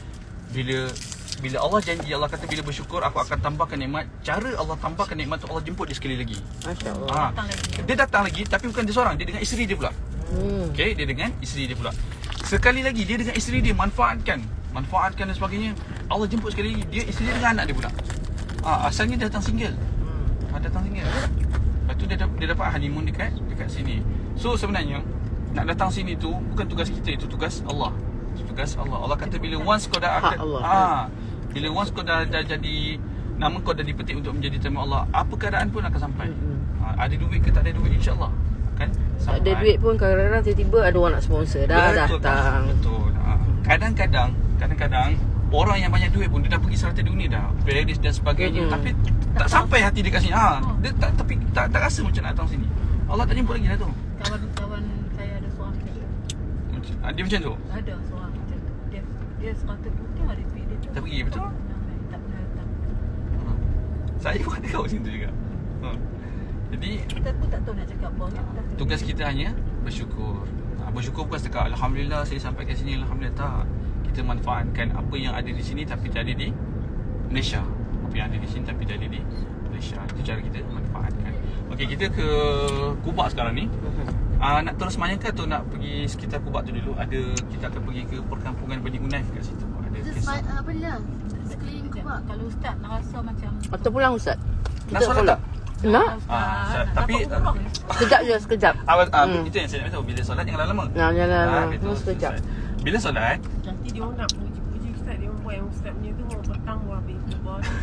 Bila bila Allah janji, Allah kata bila bersyukur aku akan tambahkan nikmat. Cara Allah tambahkan nikmat tu, Allah jemput dia sekali lagi. Masya-Allah. Ha. Datang lagi. Dia datang lagi, tapi bukan dia seorang, dia dengan isteri dia pula. Hmm. Okey, dia dengan isteri dia pula. Sekali lagi dia dengan isteri dia manfaatkan, manfaatkan dan sebagainya. Allah jemput sekali lagi, dia isteri dia dengan anak dia pula. Ah, asalnya dia datang single. Hmm. Ah, datang single. Lepas tu dia, dia dapat honeymoon dekat dekat sini. So sebenarnya nak datang sini tu bukan tugas kita, itu tugas Allah. Itu tugas Allah. Allah kata bila once kau dah akan ah, bila once kau dah, dah jadi, nama kau dah dipetik untuk menjadi tamu Allah, apa keadaan pun akan sampai. Hmm. Ah, ada duit ke tak ada duit, insya-Allah kan sampai. Tak ada duit pun kadang-kadang tiba-tiba ada orang nak sponsor dah betul, datang. Betul. Ah. Kadang-kadang kadang-kadang orang yang banyak duit pun dia dah pergi serata dunia dah, Paris dan sebagainya, hmm. tapi tak sampai hati dia kat sini. Ha, dia tak, tapi tak tak rasa macam nak datang sini. Allah tak jemput lagi dah tu. Kawan-kawan saya ada seorang macam tu. Macam, ha, dia macam tu. Ada seorang macam tu. Dia dia serata putih ada duit dia tu. Tak pergi, betul? Tak pernah datang. Ha. Saya pun ada kawan macam tu juga. Ha. Jadi Kita pun tak tahu nak cakap apa. tugas kita hanya bersyukur. Ha, bersyukur bukan setakat alhamdulillah saya sampai kat sini, alhamdulillah, tak. Kita manfaatkan apa yang ada di sini tapi tak ada di Malaysia. Apa yang ada di sini tapi tak ada di Malaysia. Itu cara kita manfaatkan. Okey, kita ke Kubah sekarang ni. Uh, nak terus semayang ke atau nak pergi sekitar Kubah tu dulu? Ada, kita akan pergi ke perkampungan Bani Unaif kat situ. Ada Itu kisah. sepa- apa dia? Sekeliling Kubah. Kalau ustaz nak rasa macam Atau pulang ustaz? Nak solat tak? Nak? Ah, Ustaz, tapi Sekejap je, sekejap. Ah, ah, Hmm. itu yang saya nak tahu. Bila solat jangan lama-lama. Nah, jangan Ah, lama. itu Terus sekejap. selesai. Bila solat, Nanti dia orang nak puji-puji Ustaz, dia orang buat yang Ustaz punya tu mau petang buat habis kubah tu.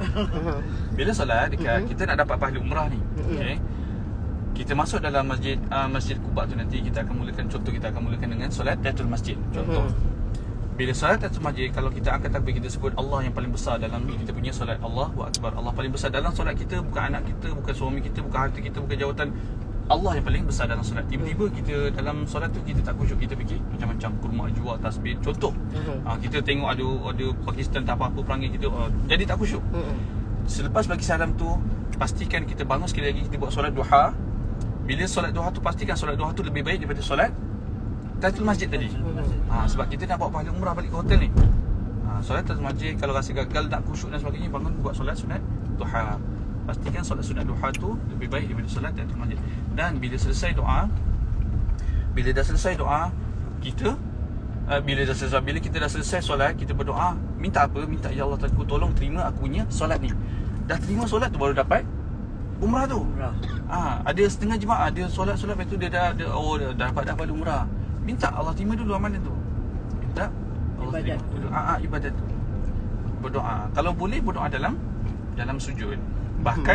bila solat dekat Mhm. kita nak dapat pahala umrah ni. Mhm. Okey. Kita masuk dalam masjid uh, Masjid Quba tu, nanti kita akan mulakan, contoh kita akan mulakan dengan solat Tahiyatul Masjid. Contoh. Mhm. Bila solat Tahiyatul Masjid, kalau kita angkat takbir, kita sebut Allah yang paling besar dalam kita punya solat. Allahu Akbar. Allah paling besar dalam solat kita, bukan anak kita, bukan suami kita, bukan harta kita, bukan jawatan. Allah yang paling besar dalam solat. Tiba-tiba kita dalam solat tu kita tak khusyuk, kita fikir macam-macam, kurma jual tasbih. Contoh. Mhm. Uh, kita tengok ada ada Pakistan tak apa-apa perangai kita, uh, jadi tak khusyuk. Mhm. Selepas bagi salam tu, pastikan kita bangun sekali lagi, kita buat solat duha. Bila solat duha tu, pastikan solat duha tu lebih baik daripada solat Tahiyatul Masjid tadi. Ha, sebab kita nak bawa pahala umrah balik ke hotel ni. Ha, solat Tahiyatul Masjid, kalau rasa gagal nak khusyuk dan sebagainya, bangun buat solat sunat duha. Pastikan solat sunat duha tu lebih baik daripada solat Tahiyatul Masjid. Dan bila selesai doa, bila dah selesai doa, kita uh, bila dah selesai bila kita dah selesai solat, kita berdoa, minta apa? Minta ya Allah Tuhanku, tolong terima aku punya solat ni. Dah terima solat tu baru dapat umrah tu. Umrah. Ah, ada setengah jemaah dia solat-solat, lepas tu dia dah, dia, oh dah dapat dapat umrah. Minta Allah terima dulu amalan tu. Minta Allah Ibadat. terima dulu. Ah, ah, ibadat tu. Berdoa. Kalau boleh berdoa dalam dalam sujud. Bahkan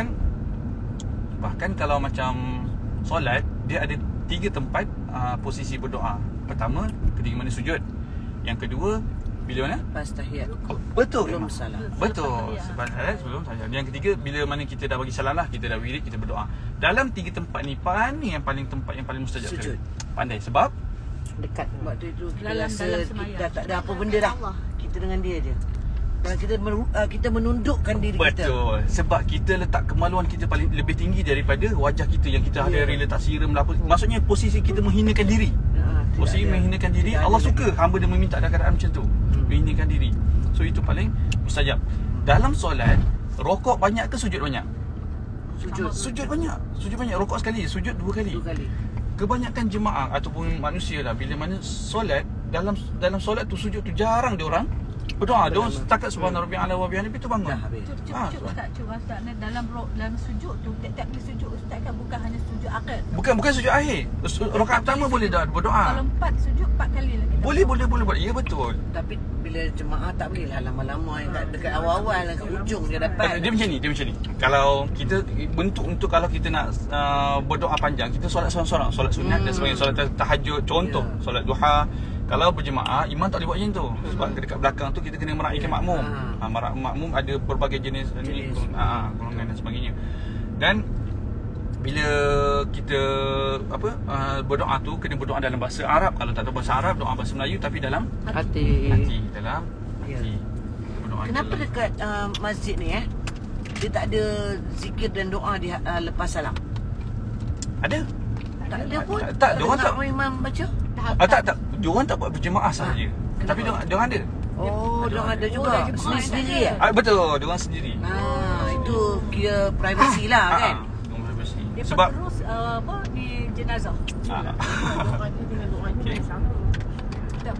hmm. bahkan kalau macam solat, dia ada tiga tempat uh, posisi berdoa. Pertama, ketika mana sujud. Yang kedua, bila mana? Pas tahiyat. Oh, betul. Belum memang. salam. Betul. Sebab tahiyat sebelum tahiyat. Yang ketiga, bila mana kita dah bagi salam lah, kita dah wirid, kita berdoa. Dalam tiga tempat ni, mana yang paling tempat yang paling mustajab Sujud. sekali? Pandai. Sebab Dekat. Waktu itu kita Dalam- rasa dalam kita semayang. dah tak ada apa benda dah. Kita dengan dia je. Kalau kita meru- uh, kita menundukkan diri kita. Betul. Sebab kita letak kemaluan kita paling lebih tinggi daripada wajah kita yang kita hari-hari letak serum lah apa. Maksudnya posisi kita menghinakan diri. Ha, Posisi menghinakan diri. Allah suka hamba dia meminta dalam keadaan macam tu. Menghinakan diri. So itu paling mustajab. Dalam solat, rokok banyak ke sujud banyak? Sujud. Sujud banyak. Sujud banyak. Rokok sekali, sujud dua kali. Dua kali. Kebanyakan jemaah ataupun manusia lah, bila mana solat, dalam dalam solat tu sujud tu jarang dia orang berdoa. Dia orang setakat subhana rabbiyal a'la wa bihamdihi tu bangun. Dah habis. Cuk, cuk, Ah, cuk, Ustaz, cuk, Ustaz, ni dalam ro- dalam sujud tu, tiap-tiap kali sujud Ustaz kan bukan hanya sujud akhir. Bukan bukan sujud akhir. Su- Rakaat pertama boleh dah Kalau berdoa. empat sujud, empat kali lah kita. Boleh boleh boleh buat. Ya betul. Tapi bila jemaah tak boleh lah lama-lama yang kat dekat awal-awal lah, kat ujung dia dapat. Dia macam ni, dia macam ni. Kalau kita bentuk untuk kalau kita nak uh, berdoa panjang, kita solat seorang-seorang, solat sunat dan sebagainya, solat tahajud, contoh, Ya. solat duha. Kalau berjemaah, imam tak boleh buat macam tu. Sebab dekat belakang tu kita kena meraihkan makmum. Ha, ha makmum ada berbagai jenis, jenis. ni, ha, golongan dan sebagainya. Dan bila kita apa uh, berdoa tu kena berdoa dalam bahasa Arab. Kalau tak tahu bahasa Arab, doa bahasa Melayu tapi dalam Hati. hati, dalam Ya. hati. Berdoa Kenapa dalam- dekat uh, masjid ni eh dia tak ada zikir dan doa di uh, lepas salam? Ada? Tak ada pun. Tak, tak, diorang dengar tak- imam baca. Ah, tak tak, diorang tak buat berjemaah sahaja. Tapi diorang, diorang ada. Oh, dia ada juga. dah jemaah Sendiri-sendiri tak ya? Ah, betul, diorang sendiri. Ah, itu kira privacy lah Ah, kan. ah, diorang privacy. Dia Sebab terus uh, apa di jenazah. ah. Doa ni dengan doa ni Okey. sama. Tak.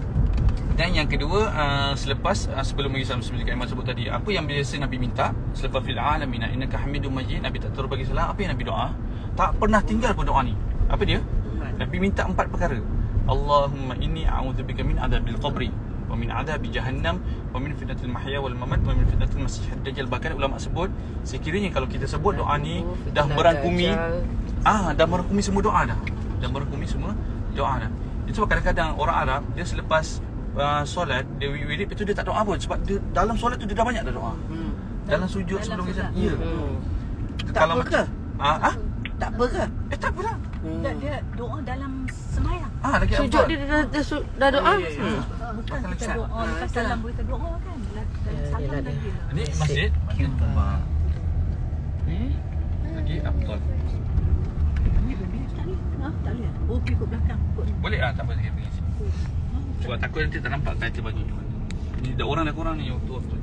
Dan yang kedua, uh, selepas uh, sebelum bagi salam seperti Kak Iman sebut tadi, apa yang biasa Nabi minta selepas fil alamin innaka hamidum majid, Nabi tak terus bagi salam. Apa yang Nabi doa? Tak pernah tinggal pun doa ni. Apa dia? Nabi minta empat perkara. Allahumma inni a'udzubika min adzabil qabri wa min adzabi jahannam wa min fitnatil mahya wal mamat wa min fitnatil masiihid dajjal. Bahkan ulama sebut sekiranya kalau kita sebut doa ni dah merangkumi ah dah merangkumi semua doa dah. Dah merangkumi semua doa dah. Itu sebab kadang-kadang orang Arab dia selepas uh, solat dia wirid itu dia tak doa pun sebab dia, dalam solat tu dia dah banyak dah doa. Hmm. Dalam sujud Dalam sebelum kita. solat. Ya. Hmm. Tak Kalau apa ke? Ah, ah? Tak apa ke? Eh tak apalah. Hmm. Tak, dia doa dalam semayang. Ah lagi Sujud apa? dia dah, dah, dah, dah doa. Ya, ya, ya. Hmm. Bukan Makan kita lagi. doa Ah, lepas itulah. salam kita doa kan. Dan Ya, salam yelah dia. lagi. Ini masjid. Eh? Lagi Abdul. Ni boleh Ustaz ni? Ha, tak boleh. Oh, pergi ke belakang. Ikut ni. Boleh ah tak apa saya pergi sini. Sebab takut nanti tak nampak kereta baju ni. Ni dah orang dah kurang ni waktu waktu.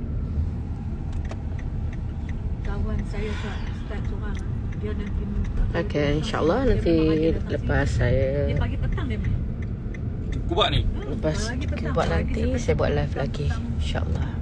Kawan saya Ustaz, Ustaz seorang. Dia nanti Okey, insyaAllah Dia nanti memang ada datang lepas sini. saya Dia pagi petang dia beli. Kubak ni. lepas Pagi petang, buat pagi nanti sampai saya buat live petang, lagi petang. insyaAllah.